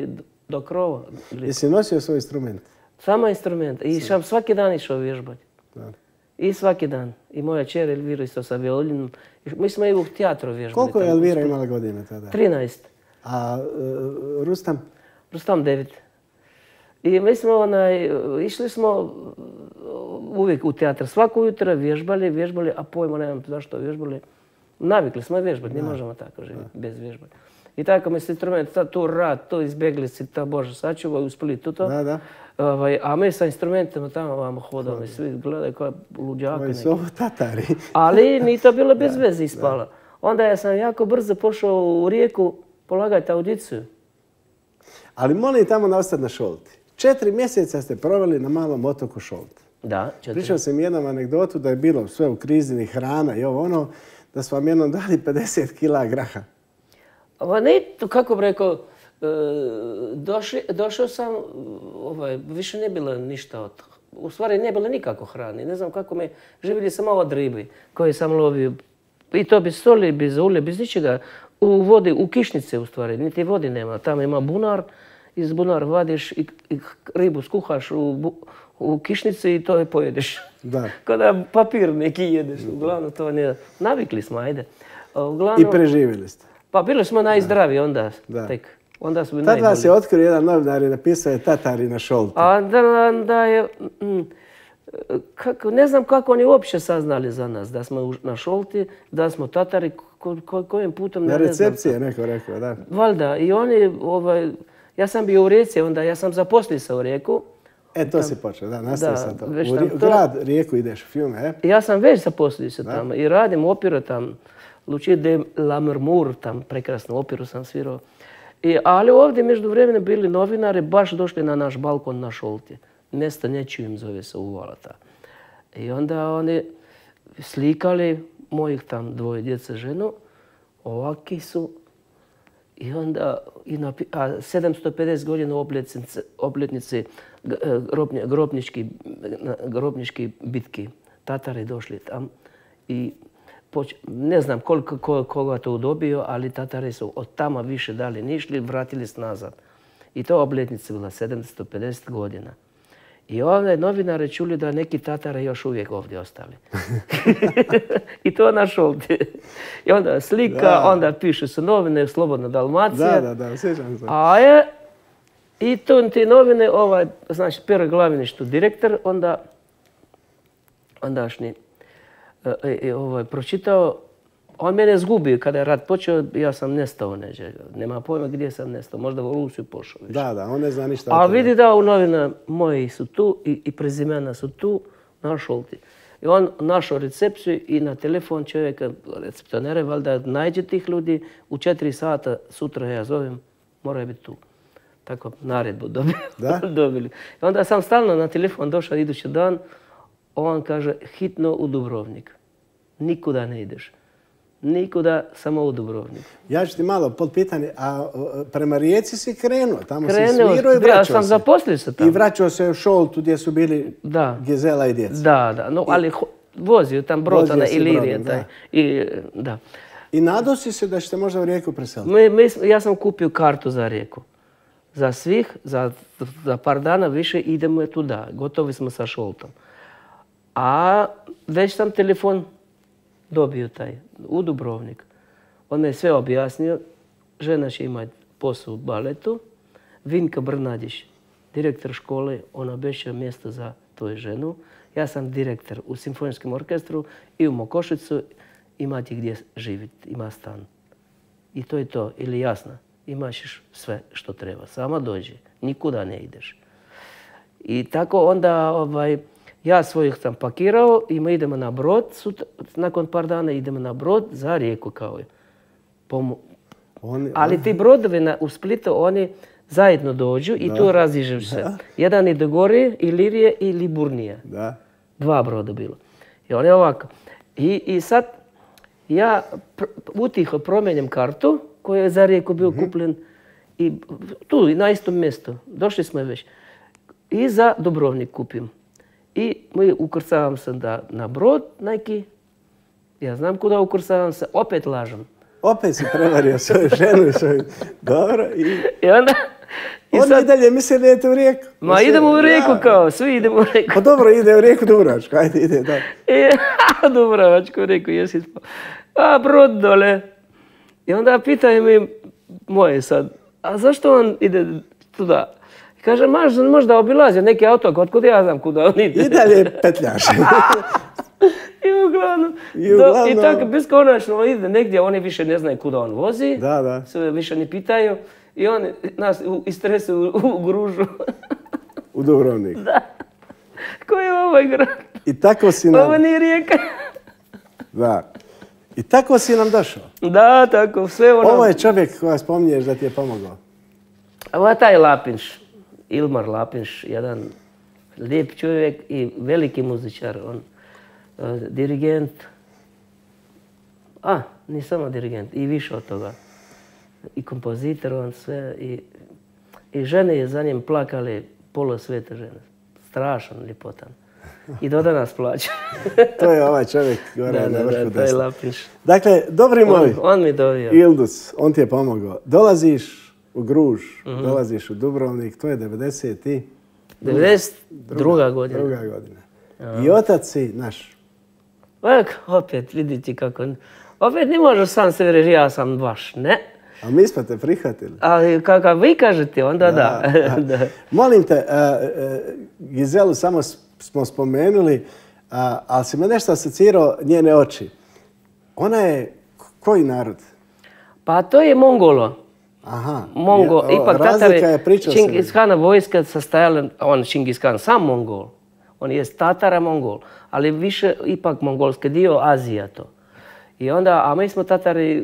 do krova. Jesi nosio svoj instrument? Samo instrument. I sam svaki dan išao vježbati. I svaki dan. I moja čer Elvira isto sa violinom. Mi smo i u teatru vježbali. Koliko je Elvira imala godina tada? 13. A Rustam? Rustam 9. I mi smo išli smo uvijek u teatr. Svako jutro vježbali, a pojma nemam zašto vježbali. Navikli smo vježbati, ne možemo tako živjeti bez vježbati. I tako mi se instrument, tu rad, to izbjeglici, ta Bože sačuvaj u Splitu to. A mi sa instrumentima tamo vamo hodali, svi gledaju kao luđaka. Ovo su ovo Tatari. Ali mi to bilo bez veze ispalo. Onda ja sam jako brzo pošao u Rijeku polagati audiciju. Ali molim tamo da ostati na Šolti. 4 mjeseca ste proveli na malom otoku Šolti. Da, 4. Pričao sam jednom anegdotu da je bilo sve u krizi, ni hrana i ovo ono, da su vam jednom dali 50 kila graha. Ne, kako bi rekao, došao sam, više ne bilo ništa od... U stvari ne bilo nikako hrane. Ne znam kako me... Živjeli sam od ribi koje sam lovio. I to bez soli, bez ulja, bez ničega. U vodi, u kišnice u stvari, niti vodi nema. Tamo ima bunar, iz bunara vadiš i ribu skuhaš u kišnici i to je pojedeš. Da. Kada papir neki jedeš. Uglavnom to ne... Navikli smo, ajde. I preživjeli ste. Pa bili smo najzdraviji onda tek. Onda smo najbolji. Tad vas je otkrio jedan novinar i napisao je Tatari na Šolti. A da je... Ne znam kako oni uopće saznali za nas da smo na Šolti, da smo Tatari, kojim putom ne znam. Na recepciji je neko rekao, da. Valjda. I oni, ja sam bio u Rijeci, onda ja sam zaposlio se u Rijeku. To si počeo, da, nastavi sad to. U grad Rijeku ideš u filme, Ja sam već zaposlio se tamo i radim operu tamo. Lucia de la Murmur, tam prekrasnu operu sam svirao. Ali ovdje među vremenom bili novinari, baš došli na naš balkon na Šolti. Mjesto Nečujem zove se Uvalata. I onda oni slikali mojih tam 2 djece ženu, ovaki su. I onda 750 godina obljetnice grobnički bitki. Tatari došli tam i ne znam koga to dobio, ali Tatari su od tamo više dalje nišli, vratili se nazad. I to obljetnica bila 750 godina. I ovdje novinari čuli da neki Tatari još uvijek ovdje ostali. I to na Šolti. I onda slika, onda pišu se novine, Slobodna Dalmacija. Da, sjećam se. I to te novine, znači Pero Glavinić tu direktor, ondašnji pročitao, on mene zgubio kada je rat počeo, ja sam nestao neđe. Nema pojma gdje sam nestao, možda u Rusiju pošao. Da, on ne zna ništa. A vidi da u novina moji su tu i prezimena su tu na Šolti. I on našao recepciju i na telefon čovjeka, recepcionera, valjda nađe tih ljudi, u 4 sata sutra ja zovem, moraju biti tu. Tako naredbu dobili. I onda sam stalno na telefon došao idući dan, on kaže hitno u Dubrovnik. Nikuda ne ideš. Nikuda, samo u Dubrovnik. Ja ću ti malo podpitanje, a prema Rijeci si krenuo? Tamo si svirao i vraćao se? Ja sam zaposlio se tamo. I vraćao se u Šoltu gdje su bili Gizela i djeca? Da, ali vozio tam brod, onaj Ilirije. I nadao si se da ćete možda u Rijeku preseliti? Ja sam kupio kartu za Rijeku. Za svih, za par dana više idemo tuda. Gotovi smo sa Šoltom. A već sam telefon dobio u Dubrovnik. On me je sve objasnio. Žena će imati posao u baletu. Vinka Brnadić, direktor škole, on obećao mjesto za tvoju ženu. Ja sam direktor u simfonijskom orkestru i u Mokošicu. Imati gdje živjeti, ima stan. I to je to, ili jasno. Imaš sve što treba, samo dođi, nikuda ne ideš. I tako onda ja svojih sam pakirao i mi idemo na brod, nakon par dana idemo na brod za Rijeku kao je. Ali ti brodovi u Splitu, oni zajedno dođu i tu raziđu se. Jedan je do Gore, Ilirije i Liburnija. 2 broda bilo. I oni ovako. I sad ja utiho promijenjam kartu koji je za Rijeku bio kupljen i tu na istom mjestu. Došli smo već. I za Dubrovnik kupim. I mi ukrcavam se na brod neki. Ja znam kuda ukrcavam se, opet lažem. Opet si prevario svoju ženu i svoju... Dobro. I onda Oni i dalje misle da idete u Rijeku. Ma idemo u Rijeku kao, svi idemo u Rijeku. Pa dobro, ide u Rijeku Dubrovačku, ajde ide da. Dubrovačku Rijeku, jesi spao. A brod dole. I onda pitaju mi moje sad, a zašto on ide tuda? Kaže, možda obilazio neki auto, otkud ja znam kuda on ide. I dalje petljaš. I uglavnom. I tako beskonačno ide negdje, oni više ne znaju kuda on vozi. Da. Sve više ne pitaju. I oni nas istresu u Gružu. U Dubrovnik. Da. Koji je ovaj grad? I tako si nam... Ovo nije Rijeka. Da. I tako si nam došao. Da, tako, sve ono... Ovo je čovjek koja spominješ da ti je pomogao. Ovo je taj Lapinš, Ilmar Lapinš, jedan lijep čovjek i veliki muzičar. On dirigent. Nije samo dirigent, i više od toga. I kompozitor, on sve. I žene je za njim plakali, polosvete žene. Strašan, ljepotan. I do danas plaća. To je ovaj čovjek gore na vrhu desna. To je Lapinš. Dakle, dobri moj, on mi dovio. Ildus, on ti je pomogao. Dolaziš u Gruž, dolaziš u Dubrovnik, to je 92. godina. Druga godina. I otac si naš. Opet, vidite kako... Opet ne možeš sam se reći, ja sam vaš, ne? A mi smo te prihvatili. Ali kako vi kažete, onda da. Molim te, Gizelu samo smo spomenuli, ali si me nešto asocirao njene oči. Ona je koji narod? Pa to je Mongolo. Aha. Ipak razlika je pričao se. Čingishana vojska sastajala, on Čingishan sam Mongol. On je Tatara Mongol, ali više ipak mongolski dio Azija to. I onda, a mi smo Tatari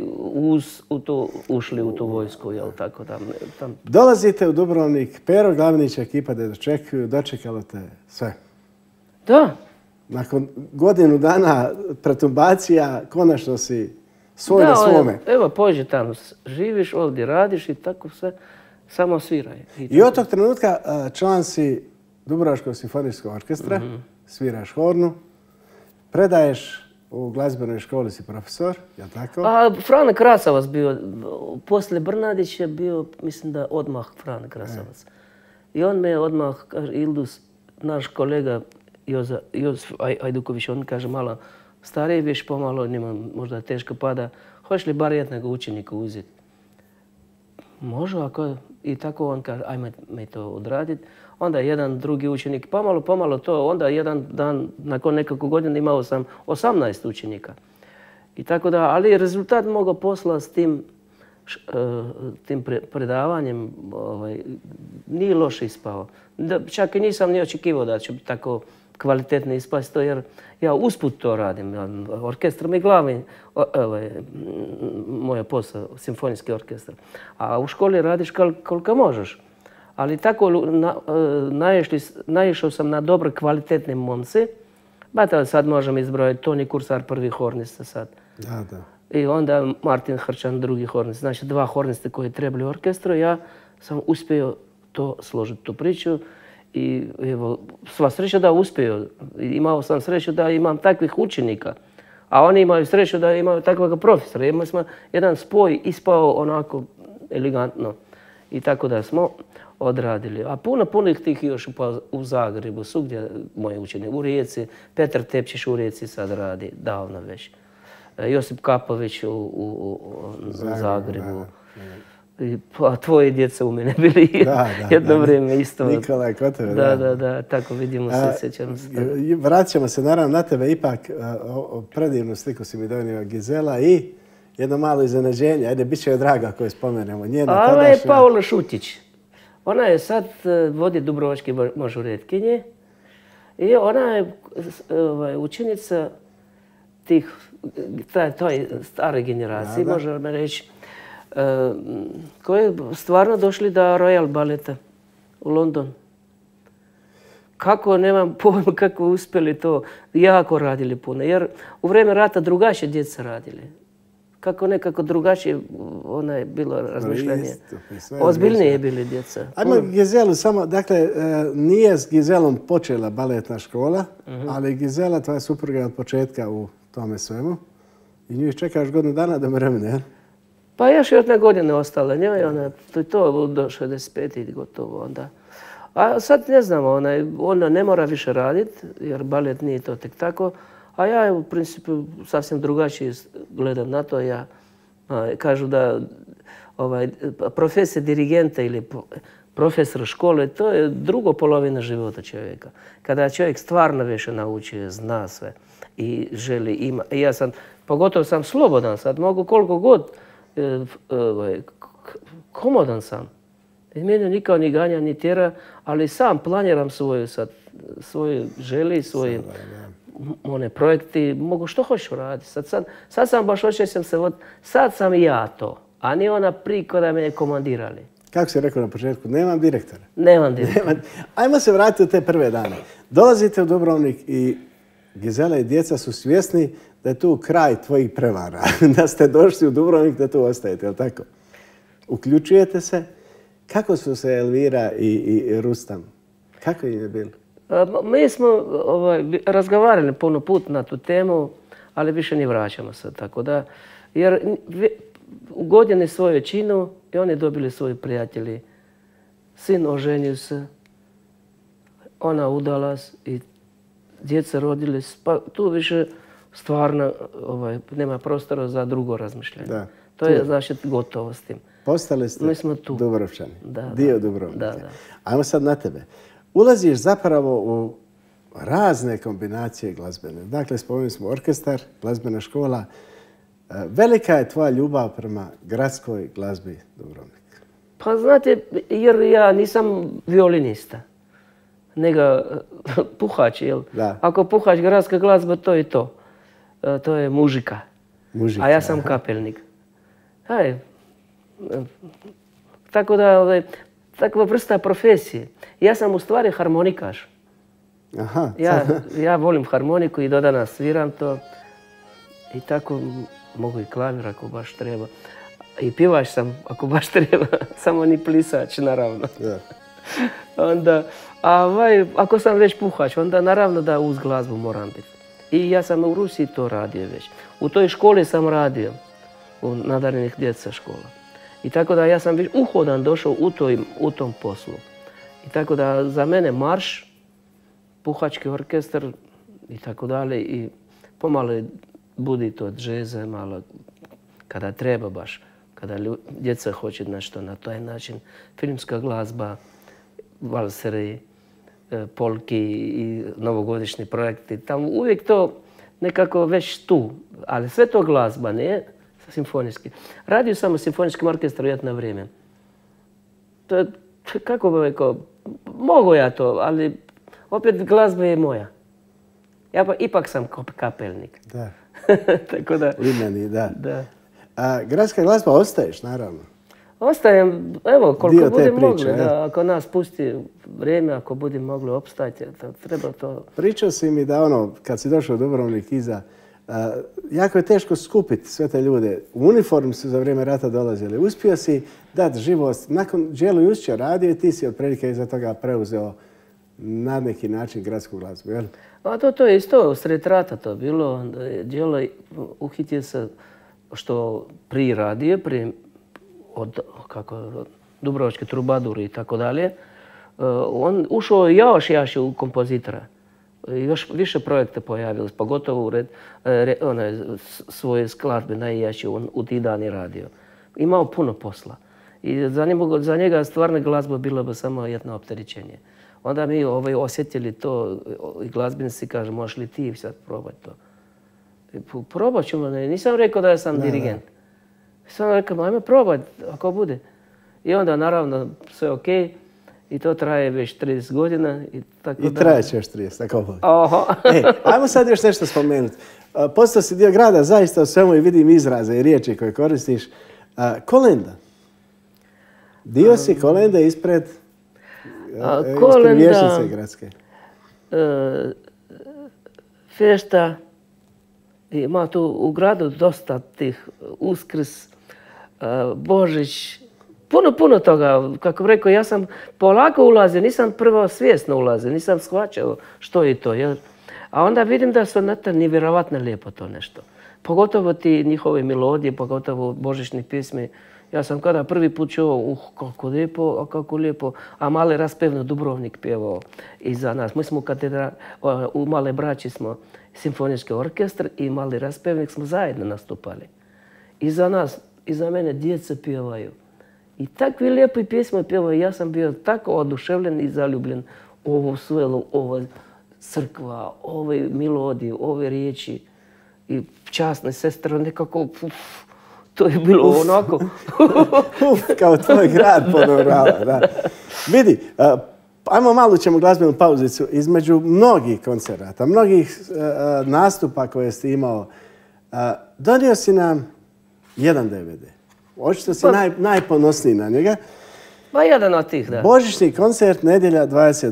ušli u tu vojsku, jel tako tam. Dolazite u Dubrovnik, Pero Glavnić ekipa da dočekuju, dočekalo te sve. Da. Nakon godinu dana pretumbacija, konačno si svoj na svome. Evo, pođi tamo, živiš, ovdje radiš i tako sve, samo sviraj. I od tog trenutka član si Dubrovačkog simfonijskog orkestra, sviraš hornu, predaješ u glazbenoj školi si profesor, je li tako? Frane Krasavac bio, poslije Brnadić je bio, mislim da odmah Frane Krasavac. I on me odmah, kaže, Ildus, naš kolega Josif Ajduković, on kaže malo stariji, viš pomalo, njima možda teško pada, hoćeš li bar jednog učenika uzeti? Može, ako... I tako on kaže, ajme me to odraditi. Onda jedan drugi učenik, pomalo to, onda jedan dan, nakon nekoliko godina imao sam 18 učenika. I tako da, ali rezultat moga posla s tim predavanjem nije loše ispao. Čak i nisam ni očekivao da će tako kvalitetno ispasti, jer ja usput to radim. Orkestar mi je glavni, moja posao, simfonijski orkestar. A u školi radiš koliko možeš. Ali tako naišao sam na dobre kvalitetne momce. Sad možemo izbrojati Toni Kursar, prvi hornista sad. Da. I onda Martin Hrčan, drugi hornist. Znači, dva horniste koji trebali u orkestru. Ja sam uspio to složiti, tu priču. I evo, sva sreća da uspiju. Imao sam sreću da imam takvih učenika. A oni imaju sreću da imaju takvog profesora. Imali smo jedan spoj ispao onako elegantno. I tako da smo odradili. A puno ih tih još u Zagrebu, svugdje moji učeni. U Rijeci, Petar Tepčić u Rijeci sad radi, davno već. Josip Kapović u Zagrebu. A tvoje djeca u mene bili jedno vrijeme isto. Nikolaj kod tebe, da, tako vidimo se, sjećam se. Vratit ćemo se naravno na tebe, ipak predivnu sliku si mi donio Gizela i jedno malo iznenađenje. Ajde, bit će joj draga koju spomenemo. Ovo je Paula Šutić. Ona je sad vodi Dubrovačke mažoretkinje i ona je učenica tih, toj stare generacije, možemo reći, koji stvarno došli do Royal Baleta u London. Kako, nemam pojma kako uspjeli to, jako radili puno, jer u vrijeme rata drugačije djeca radili. Kako nekako drugačije je bilo razmišljanje. Ozbiljnije je bili djeca. Ajmo Gizelu samo, dakle, nije s Gizelom počela baletna škola, ali Gizela, tvoja supruga je od početka u tome svemu. I nju čekaš godinu dana do vremena, jel? Pa još jedne godine ostale njoj, to do 65 i gotovo onda. A sad ne znam, ona ne mora više raditi, jer balet nije to tek tako. A ja u principu sasvim drugačije gledam na to. Kažu da profesija dirigenta ili profesor škole, to je druga polovina života čovjeka. Kada čovjek stvarno više naučio, zna sve i želi, ima. I ja sam, pogotovo sam slobodan sad, mogu koliko god komodan sam. I mene nikao ni ganja, ni tjera, ali sam planiram svoje želje, svoje projekti, mogu što hoću raditi. Sad sam baš osjećam se, sad sam ja to, a nije ona prije kada me je komandirali. Kako si rekao na početku, nemam direktora. Nemam direktora. Ajmo se vratiti u te prve dane. Dolazite u Dubrovnik i Gizela i djeca su svjesni da je tu kraj tvojih prevara, da ste došli u Dubrovnik, da tu ostajete, je li tako? Uključujete se. Kako su se Elvira i Rustam? Kako im je bilo? Mi smo razgovarali puno put na tu temu, ali više ne vraćamo se. Tako da, jer u godini svoju činu i oni dobili svoji prijatelji. Sin oženio se, ona udala i djeca rodili. Pa tu više stvarno nema prostora za drugo razmišljanje. To je znači gotovo s tim. Postali ste Dubrovčani, dio Dubrovnika. Da. Ajmo sad na tebe. Ulaziš zapravo u razne kombinacije glazbene. Dakle, spomenuli smo orkestar, glazbena škola. Velika je tvoja ljubav prema gradskoj glazbi Dubrovnika. Pa znate, jer ja nisam violinista, nego puhač, jel? Ako puhač gradska glazba, to je to. To je mužika. A ja sam kapelnik. Tako da, takva vrsta profesije. Ja sam u stvari harmonikaš. Ja volim harmoniku i do danas sviram to. I tako mogu i klavir ako baš treba. I pivač sam ako baš treba, samo ni plisač naravno. Onda, ako sam već puhač, onda naravno da uz glazbu moram biti. I ja sam u Rusiji to radio već. U toj školi sam radio, u nadarenih djeca škola. I tako da ja sam već uhodan došao u tom poslu. I tako da za mene marš, puhački orkestar i tako dalje. I pomalo budi to džeze, malo kada treba baš. Kada djeca hoće nešto na taj način. Filmska glazba, valseri, polki i novogodišnji projekti. Tam uvijek to nekako već tu. Ali sve to glazba, ne simfonijski. Radio sam u simfonijskom orkestru jedno vrijeme. Kako bi rekao, mogu ja to, ali opet glazba je moja. Ja pa ipak sam kapelnik. Da. Tako da. Limeni, da. A gradska glazba ostaješ, naravno? Ostajem, evo, koliko budem mogli. Ako nas pusti vrijeme, ako budem mogli opstati, treba to. Pričao si mi da kad si došao u Dubrovnik iza, jako je teško skupiti sve te ljude. U uniformi su za vrijeme rata dolazili. Uspio si dati živost. Nakon Đelo Jusića radio i ti si otprilike iza toga preuzeo na neki način gradsku glazbu, jel? A to je isto, sred rata to bilo. Đelo uhitio se što prije radio, od Dubrovačke trubaduri i tako dalje. On ušao još jaše u kompozitora. Još više projekta pojavili, pogotovo svoje skladbe najjače u ti dani radio. Imao puno posla. I za njega stvarna glazba bila bi samo jedno opterećenje. Onda mi osjetili to i glazbenici kažu, možeš li ti sad probati to? Probat ćemo, nisam rekao da sam dirigent. Sam rekao, ajme probati ako bude. I onda naravno sve ok. I to traje već 30 godina. I traje će još 30, tako bude. Ajmo sad još nešto spomenuti. Postao si dio grada zaista u svemu i vidim izraze i riječi koje koristiš. Kolenda. Dio si kolende ispred vijećnice gradske. Fešta. Ima tu u gradu dosta tih Uskrs, Božić, puno toga. Kako bih rekao, ja sam polako ulazio, nisam prvo svjesno ulazio, nisam shvaćao što je to. A onda vidim da su nevjerovatno lijepo to nešto. Pogotovo ti njihove melodije, pogotovo božićne pjesme. Ja sam kada prvi put čuo, kako lijepo, a Mali raspevno Dubrovnik pjevao iza nas. Mi smo u Male Braći smo simfonijski orkestr i Mali raspevnik smo zajedno nastupali. Iza nas, iza mene djeca pjevaju. I takve lijepe pjesme pjevaju. Ja sam bio tako oduševljen i zaljubljen u ovu svelu, ova crkva, ove melodije, ove riječi. I časne sestre, nekako, to je bilo onako. Kao tvoj grad ponorala, da. Vidi, ajmo malo ćemo glazbenu pauzicu. Između mnogih koncerata, mnogih nastupa koje si imao, donio si nam jedan DVD. Očito si najponosniji na njega. Pa jedan od tih, da. Božićni koncert, nedjelja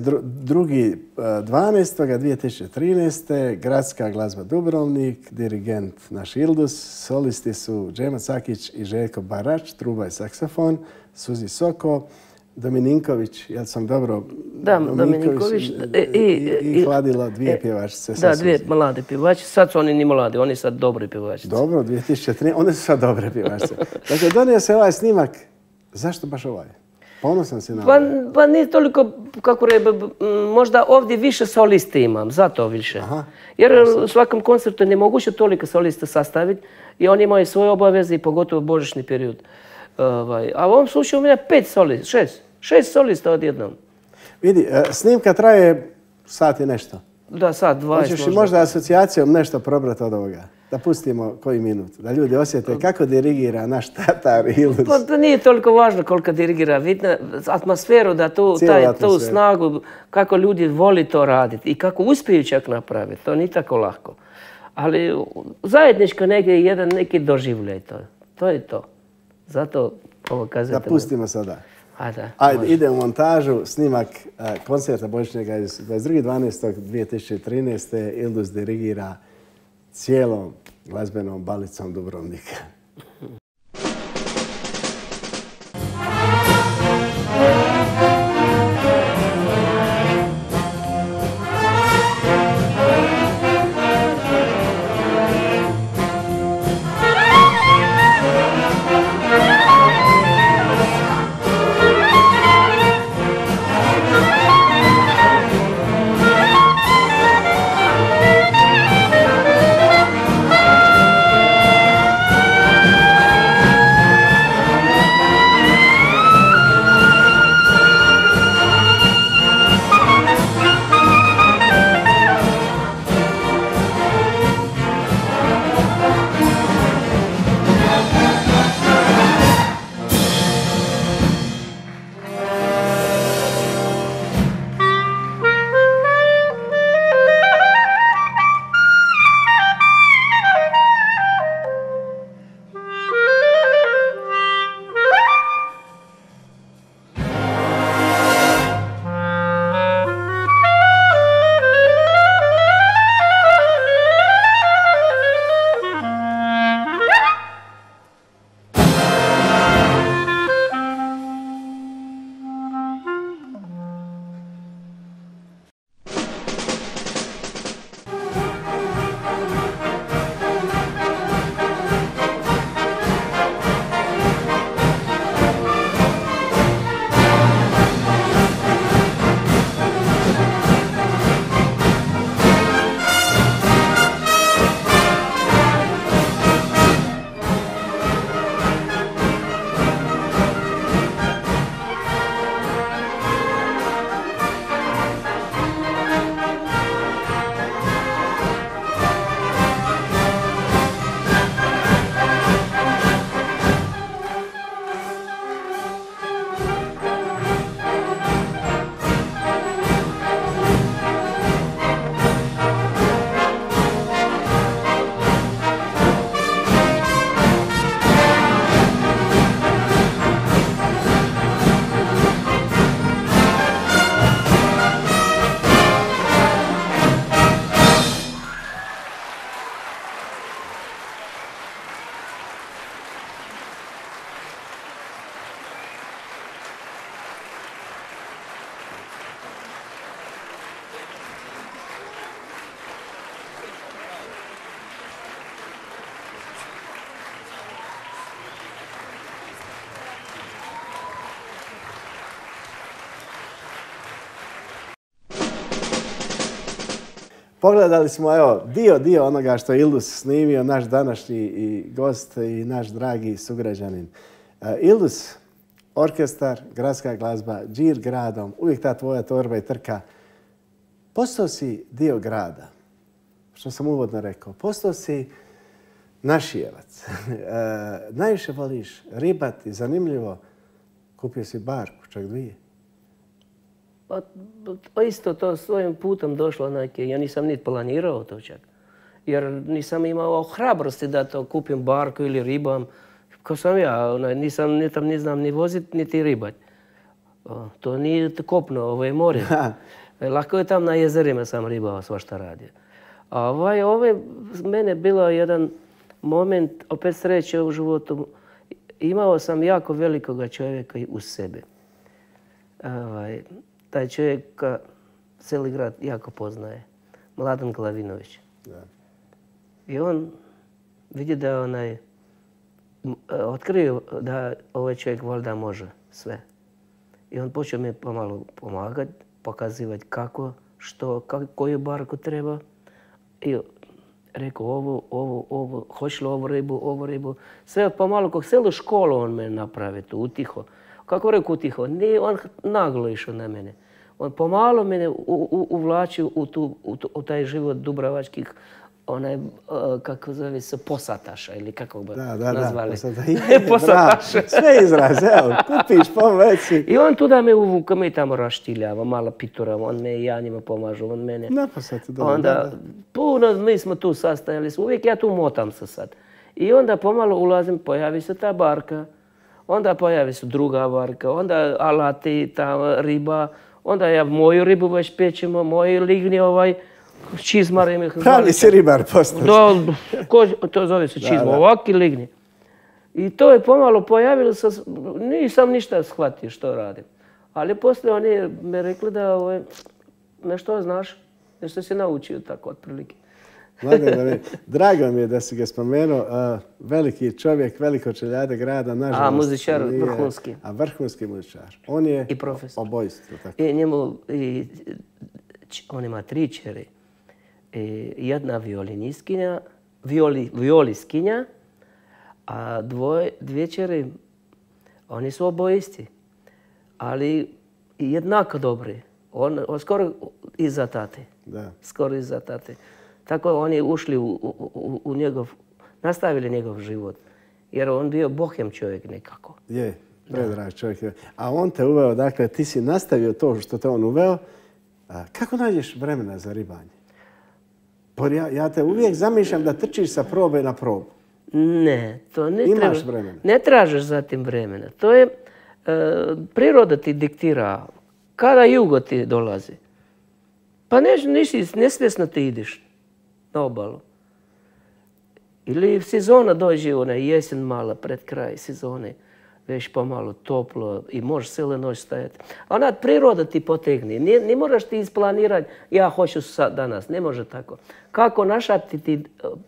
22.12.2013. Gradska glazba Dubrovnik, dirigent naš Ildus, solisti su Džema Cakić i Željko Barač, truba i saksofon, Suzi Soko, Domininković, jel sam dobro? Da, Domininković. I Hladilo, dvije pjevačice. Da, dvije mlade pjevačice. Sad su oni ni mladi, oni sad dobri pjevačice. Dobro, 2013. One su sad dobre pjevačice. Dakle, donio se ovaj snimak. Zašto baš ovaj? Ponosan si na ovo? Pa nije toliko, kako možda ovdje više soliste imam, zato više. Jer u svakom koncertu ne moguće toliko solista sastaviti i oni imaju svoje obaveze i pogotovo božićni period. A u ovom slučaju u mene 5 solista, 6 solista odjednom. Vidi, snimka traje sat i nešto. Da, sat, 20 možda. Hoćeš možda asocijacijom nešto probrati od ovoga? Da pustimo koji minut, da ljudi osjete kako dirigira naš Tatar Ildus. Pa to nije toliko važno koliko dirigira, vidno atmosferu, da tu snagu, kako ljudi voli to raditi i kako uspiju čak napraviti, to nije tako lako. Ali zajedničko neki doživljaj to. To je to. Zato ovo kazate. Da pustimo sada. Ajde, ide u montažu, snimak koncerta božićnjega iz 22.12.2013. Ildus dirigira cijelom glazbenom balicom Dubrovnika. Pogledali smo, evo, dio onoga što je Ildus snimio, naš današnji i gost i naš dragi sugrađanin. Ildus, orkestar, gradska glazba, džir gradom, uvijek ta tvoja torba i trka. Postao si dio grada, što sam uvodno rekao. Postao si našijevac. Najviše voliš ribati, zanimljivo. Kupio si barku, čak 2. Pa isto to svojim putom došlo neke. Ja nisam ni planirao to čak. Jer nisam imao hrabrosti da to kupim barku ili ribam. Ko sam ja, ne znam ni voziti, niti ribati. To nije kopno, ovo je more. Lako je tam na jezerima sam ribao, svašta radio. A mene bilo jedan moment, opet sreće u životu. Imao sam jako velikoga čovjeka uz sebe. Taj čovjek cijeli grad jako poznaje. Mladen Glavinović. I on vidi da otkrio da ovaj čovjek valjda može sve. I on počeo mi pomalo pomagati, pokazivati kako, što, koju barku treba. I rekao ovo, hoćeš li ovu ribu. Sve pomalo, kako cijelu školu on me napravi tu, utiho. Kako rekao utiho? Nije on naglo išao na mene. On pomalo mene uvlačio u taj život dubrovačkih, kako zove se, posataša ili kako bi nazvali. Posataša. Sve izraz, evo, kupiš pomeci. I on tuda me uvuka, mi tamo raštiljava, malo pituramo, on me i ja njima pomažu, on mene. Onda, puno mi smo tu sastajali, uvijek ja tu motam se sad. I onda pomalo ulazim, pojavi se ta barka, onda pojavi se druga barka, onda alati, ta riba, onda ja moju ribu već pečemo, moji ligni čizmar. Pravi si ribar postao. To zove se čizma, ovaki ligni. I to je pomalo pojavilo se, nisam ništa shvatio što radim. Ali poslije oni me rekli da nešto znaš, nešto si naučio tako otprilike. Drago mi je da si ga spomenuo. Veliki čovjek, veliko čeljade grada, nažalost. A muzičar vrhunski. A vrhunski muzičar. On je i profesor. Obojstvo. On ima 3 čeri. Jedna violiskinja, a 2 čeri, oni su obojisti. Ali jednako dobri. On skoro iza tate. Skoro iza tate. Tako oni ušli u nastavili njegov život. Jer on bio bohem čovjek nekako. Je, predrag čovjek. A on te uveo, dakle, ti si nastavio to što te on uveo. Kako nađeš vremena za ribanje? Ja te uvijek zamišljam da trčiš sa probe na probu. Ne, to ne treba. Imaš vremena? Ne tražiš za tim vremena. To je, priroda ti diktira. Kada jugo ti dolazi? Pa nesvjesno ti ideš na obalu. Ili sezona dođe, jesen mala, pred kraj sezone, već pomalo toplo i možeš cijelu noć stajati. A priroda ti potegne. Ne moraš ti isplanirati, ja hoću sad danas, ne može tako. Kako naša ti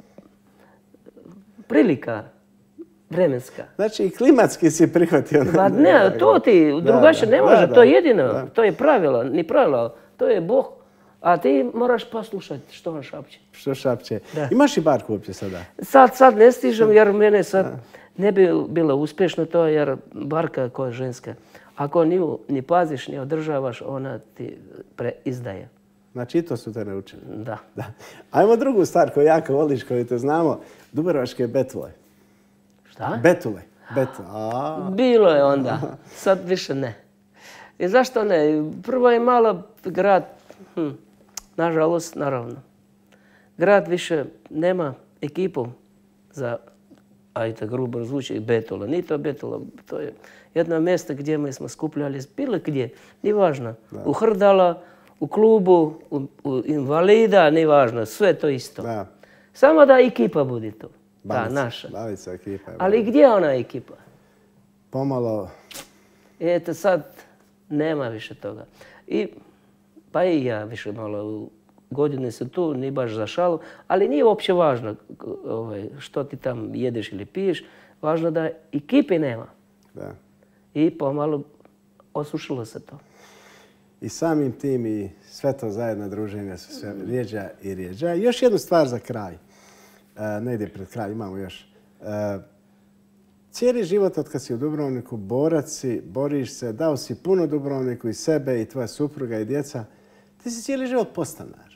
prilika vremenska. Znači i klimatski si prihvatio. Ne, to ti drugačije ne može, to je jedino, to je pravilo, ni pravilo, to je Bog. A ti moraš poslušati što on šapće. Što šapće. Imaš i barku uopće sada? Sad ne stižem jer mene sad ne bi bilo uspješno to jer barka koja je ženska. Ako nju ni paziš, ni održavaš, ona ti izdaje. Znači i to su te naučili? Da. Ajmo drugu stvar koju jako voliš, koju te znamo. Dubrovačke betule. Šta? Betule. Bilo je onda. Sad više ne. I zašto ne? Prvo je malo grad. Nažalost, naravno. Grad više nema ekipu za, ajde grubo zvuči, betula. Nije to betula, to je jedno mjesto gdje mi smo skupljali bilo gdje, nije važno. U Hrdala, u klubu, u invalida, nije važno, sve to isto. Samo da ekipa bude tu, ta naša. Bavica ekipa. Ali gdje je ona ekipa? Pomalo. Eto sad nema više toga. Pa i ja više malo godine su tu, nije baš za šalu, ali nije uopće važno što ti tam jedeš ili piješ, važno da ekipe nema. I pomalo osušilo se to. i samim tim i sve to zajedno druženja su sve rijeđa i rijeđa. Još jednu stvar za kraj. Ne ide pred kraj, imamo još. Cijeli život od kad si u Dubrovniku, borac si, boriš se, dao si puno Dubrovniku i sebe i tvoja supruga i djeca. Ti si cijeli život podstanar.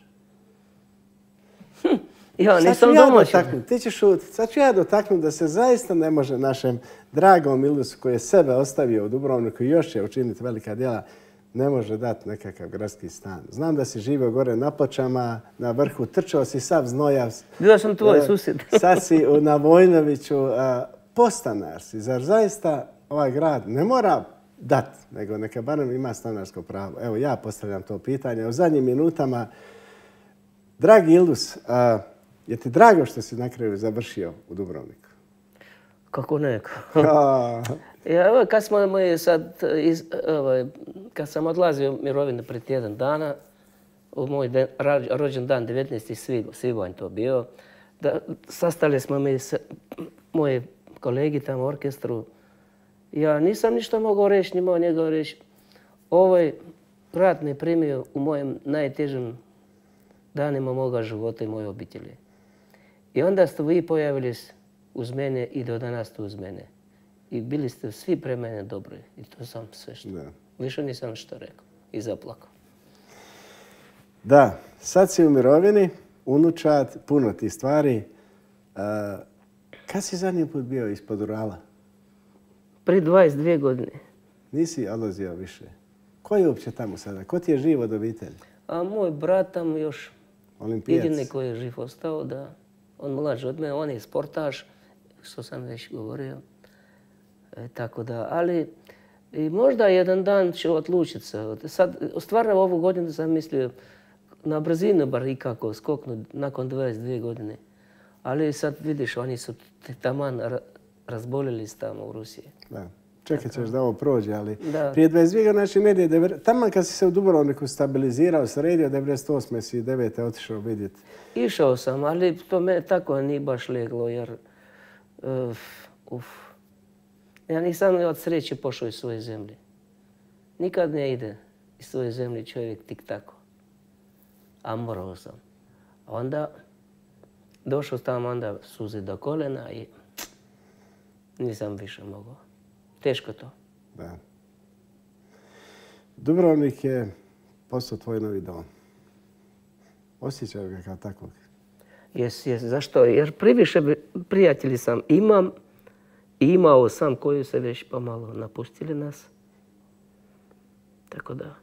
Ja nisam domaćin. Ti ćeš šutiti. Sad ću ja dotaknuti da se zaista ne može našem dragom Ildusu koji je sebe ostavio u Dubrovniku i još će učiniti velika djela, ne može dati nekakav gradski stan. Znam da si živio gore na Pločama, na vrhu, trčao si sav znojav. Bio sam tvoj susjed. Sad si na Vojnoviću, podstanar si. Zar zaista ovaj grad ne mora dati, nego neka barem ima stanarsko pravo? Evo, ja postavljam to pitanje. U zadnjim minutama, dragi Ildus, je ti drago što si na kraju završio u Dubrovniku? Kako neko. Kad sam odlazio u mirovinu pred tjedan dana, u moj rođen dan, 19. svibanj to bio, sastali smo mi moje kolegi tamo u orkestru. Ja nisam ništa mogao reći, ni mogao njega reći. Ovaj grad me primio u mojem najtežim danima moga života i moje obitelji. I onda ste vi pojavili uz mene i do danas tu uz mene. I bili ste svi pre mene dobri. I to sam sve što. Više nisam što rekao. I zaplakao. Da, sad si u mirovini, unučad, puno tih stvari. Kad si zadnji put bio ispod Urala? Prije 22 godine. Nisi odlazio više. Ko je uopće tamo sada? Ko ti je živ od obitelji? A moj brat tamo još Olimpijac. jedini koji je živ ostao, da. On mlađi od mene, on je sportaš, što sam već govorio. Tako da, ali i možda jedan dan ću odlučiti se. Sad, stvarno ovu godinu sam mislio na brzinu bar ikako skoknuti nakon 22 godine. Ali sad vidiš, oni su taman razbolili tamo u Rusiji. Da. Čekat ćeš da ovo prođe, ali prije 22 godina, znači negdje, taman kad si se u Dubrovniku stabilizirao, sredio, 98. si 9. otišao vidjeti. Išao sam, ali to me tako nije baš leglo, jer ja nisam od sreće pošao iz svoje zemlje. Nikad ne ide iz svoje zemlje čovjek tik tako. A morao sam. Onda došao tamo, onda suze do kolena i nisam više mogao. Teško to. Da. Dubrovnik je postao tvoj novi dom. Osjećaš ga kao takvog? Jes. Zašto? Jer previše prijatelji sam imam i imao sam koji se već pomalo napustili nas. Tako da.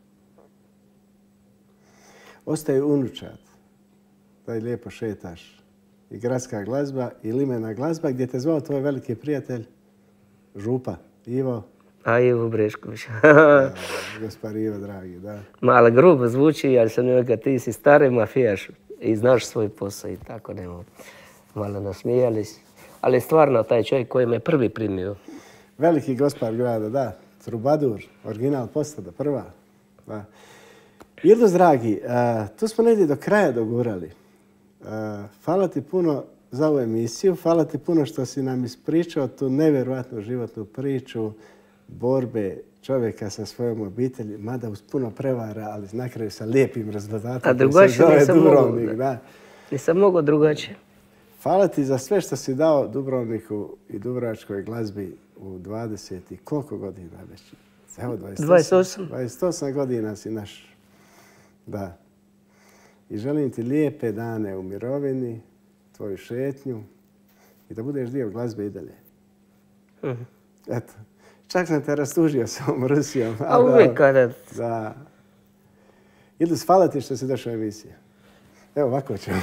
Ostaje unučad. Daj lijepo šetaš. I gradska glazba i limena glazba gdje te zvao tvoj veliki prijatelj Župa. Ivo? Ivo Brešković. Gospar Ivo, dragi, da. Malo grubo zvuči, ali sam nekad ti si stari mafijaš i znaš svoj posao i tako nemo. Malo nasmijali. Ali stvarno taj čovjek koji me prvi primio. Veliki gospar grada, da. Trubadur, original posada, prva. Da. Ildus, dragi, tu smo negdje do kraja dogurali. Hvala ti puno za ovu emisiju. Hvala ti puno što si nam ispričao tu nevjerojatnu životnu priču borbe čovjeka sa svojom obitelji, mada uz puno prevara, ali na kraju sa lijepim rezultatom. A drugačije nisam mogao. Nisam mogao drugačije. Hvala ti za sve što si dao Dubrovniku i dubrovačkoj glazbi u 20 i koliko godina već? Evo 28. 28 godina si naš. Da. I želim ti lijepe dane u mirovini, tvoju šetnju i da budeš dio glazbe i dalje. Eto. Čak sam te rastužio s ovom Rusijom. A uvijek kada... Da. Ildus, hvala ti što si došao u emisiju. Evo, ovako ćemo.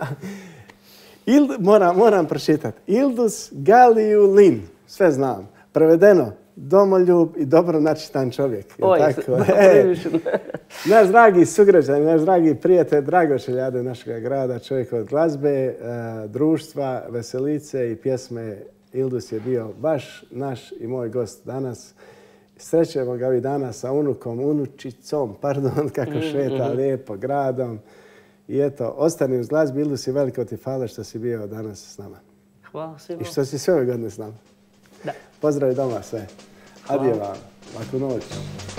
Moram pročitati. Ildus Galiulin. Sve znam. Prevedeno. Domoljub i dobro načitan čovjek. Naš dragi sugrađani, naš dragi prijatelj, dragočeljade našeg grada, čovjek od glazbe, društva, veselice i pjesme. Ildus je bio baš naš i moj gost danas. Srećemo ga ovih dana sa unučicom, kako šeta lijepo gradom. I eto, ostani uz glazbi. Ildus, je veliko ti hvala što si bio danas s nama. Hvala svima. I što si sve ove godine s nama. Da. Pozdrav doma sve. Adijo vam. Laku noć.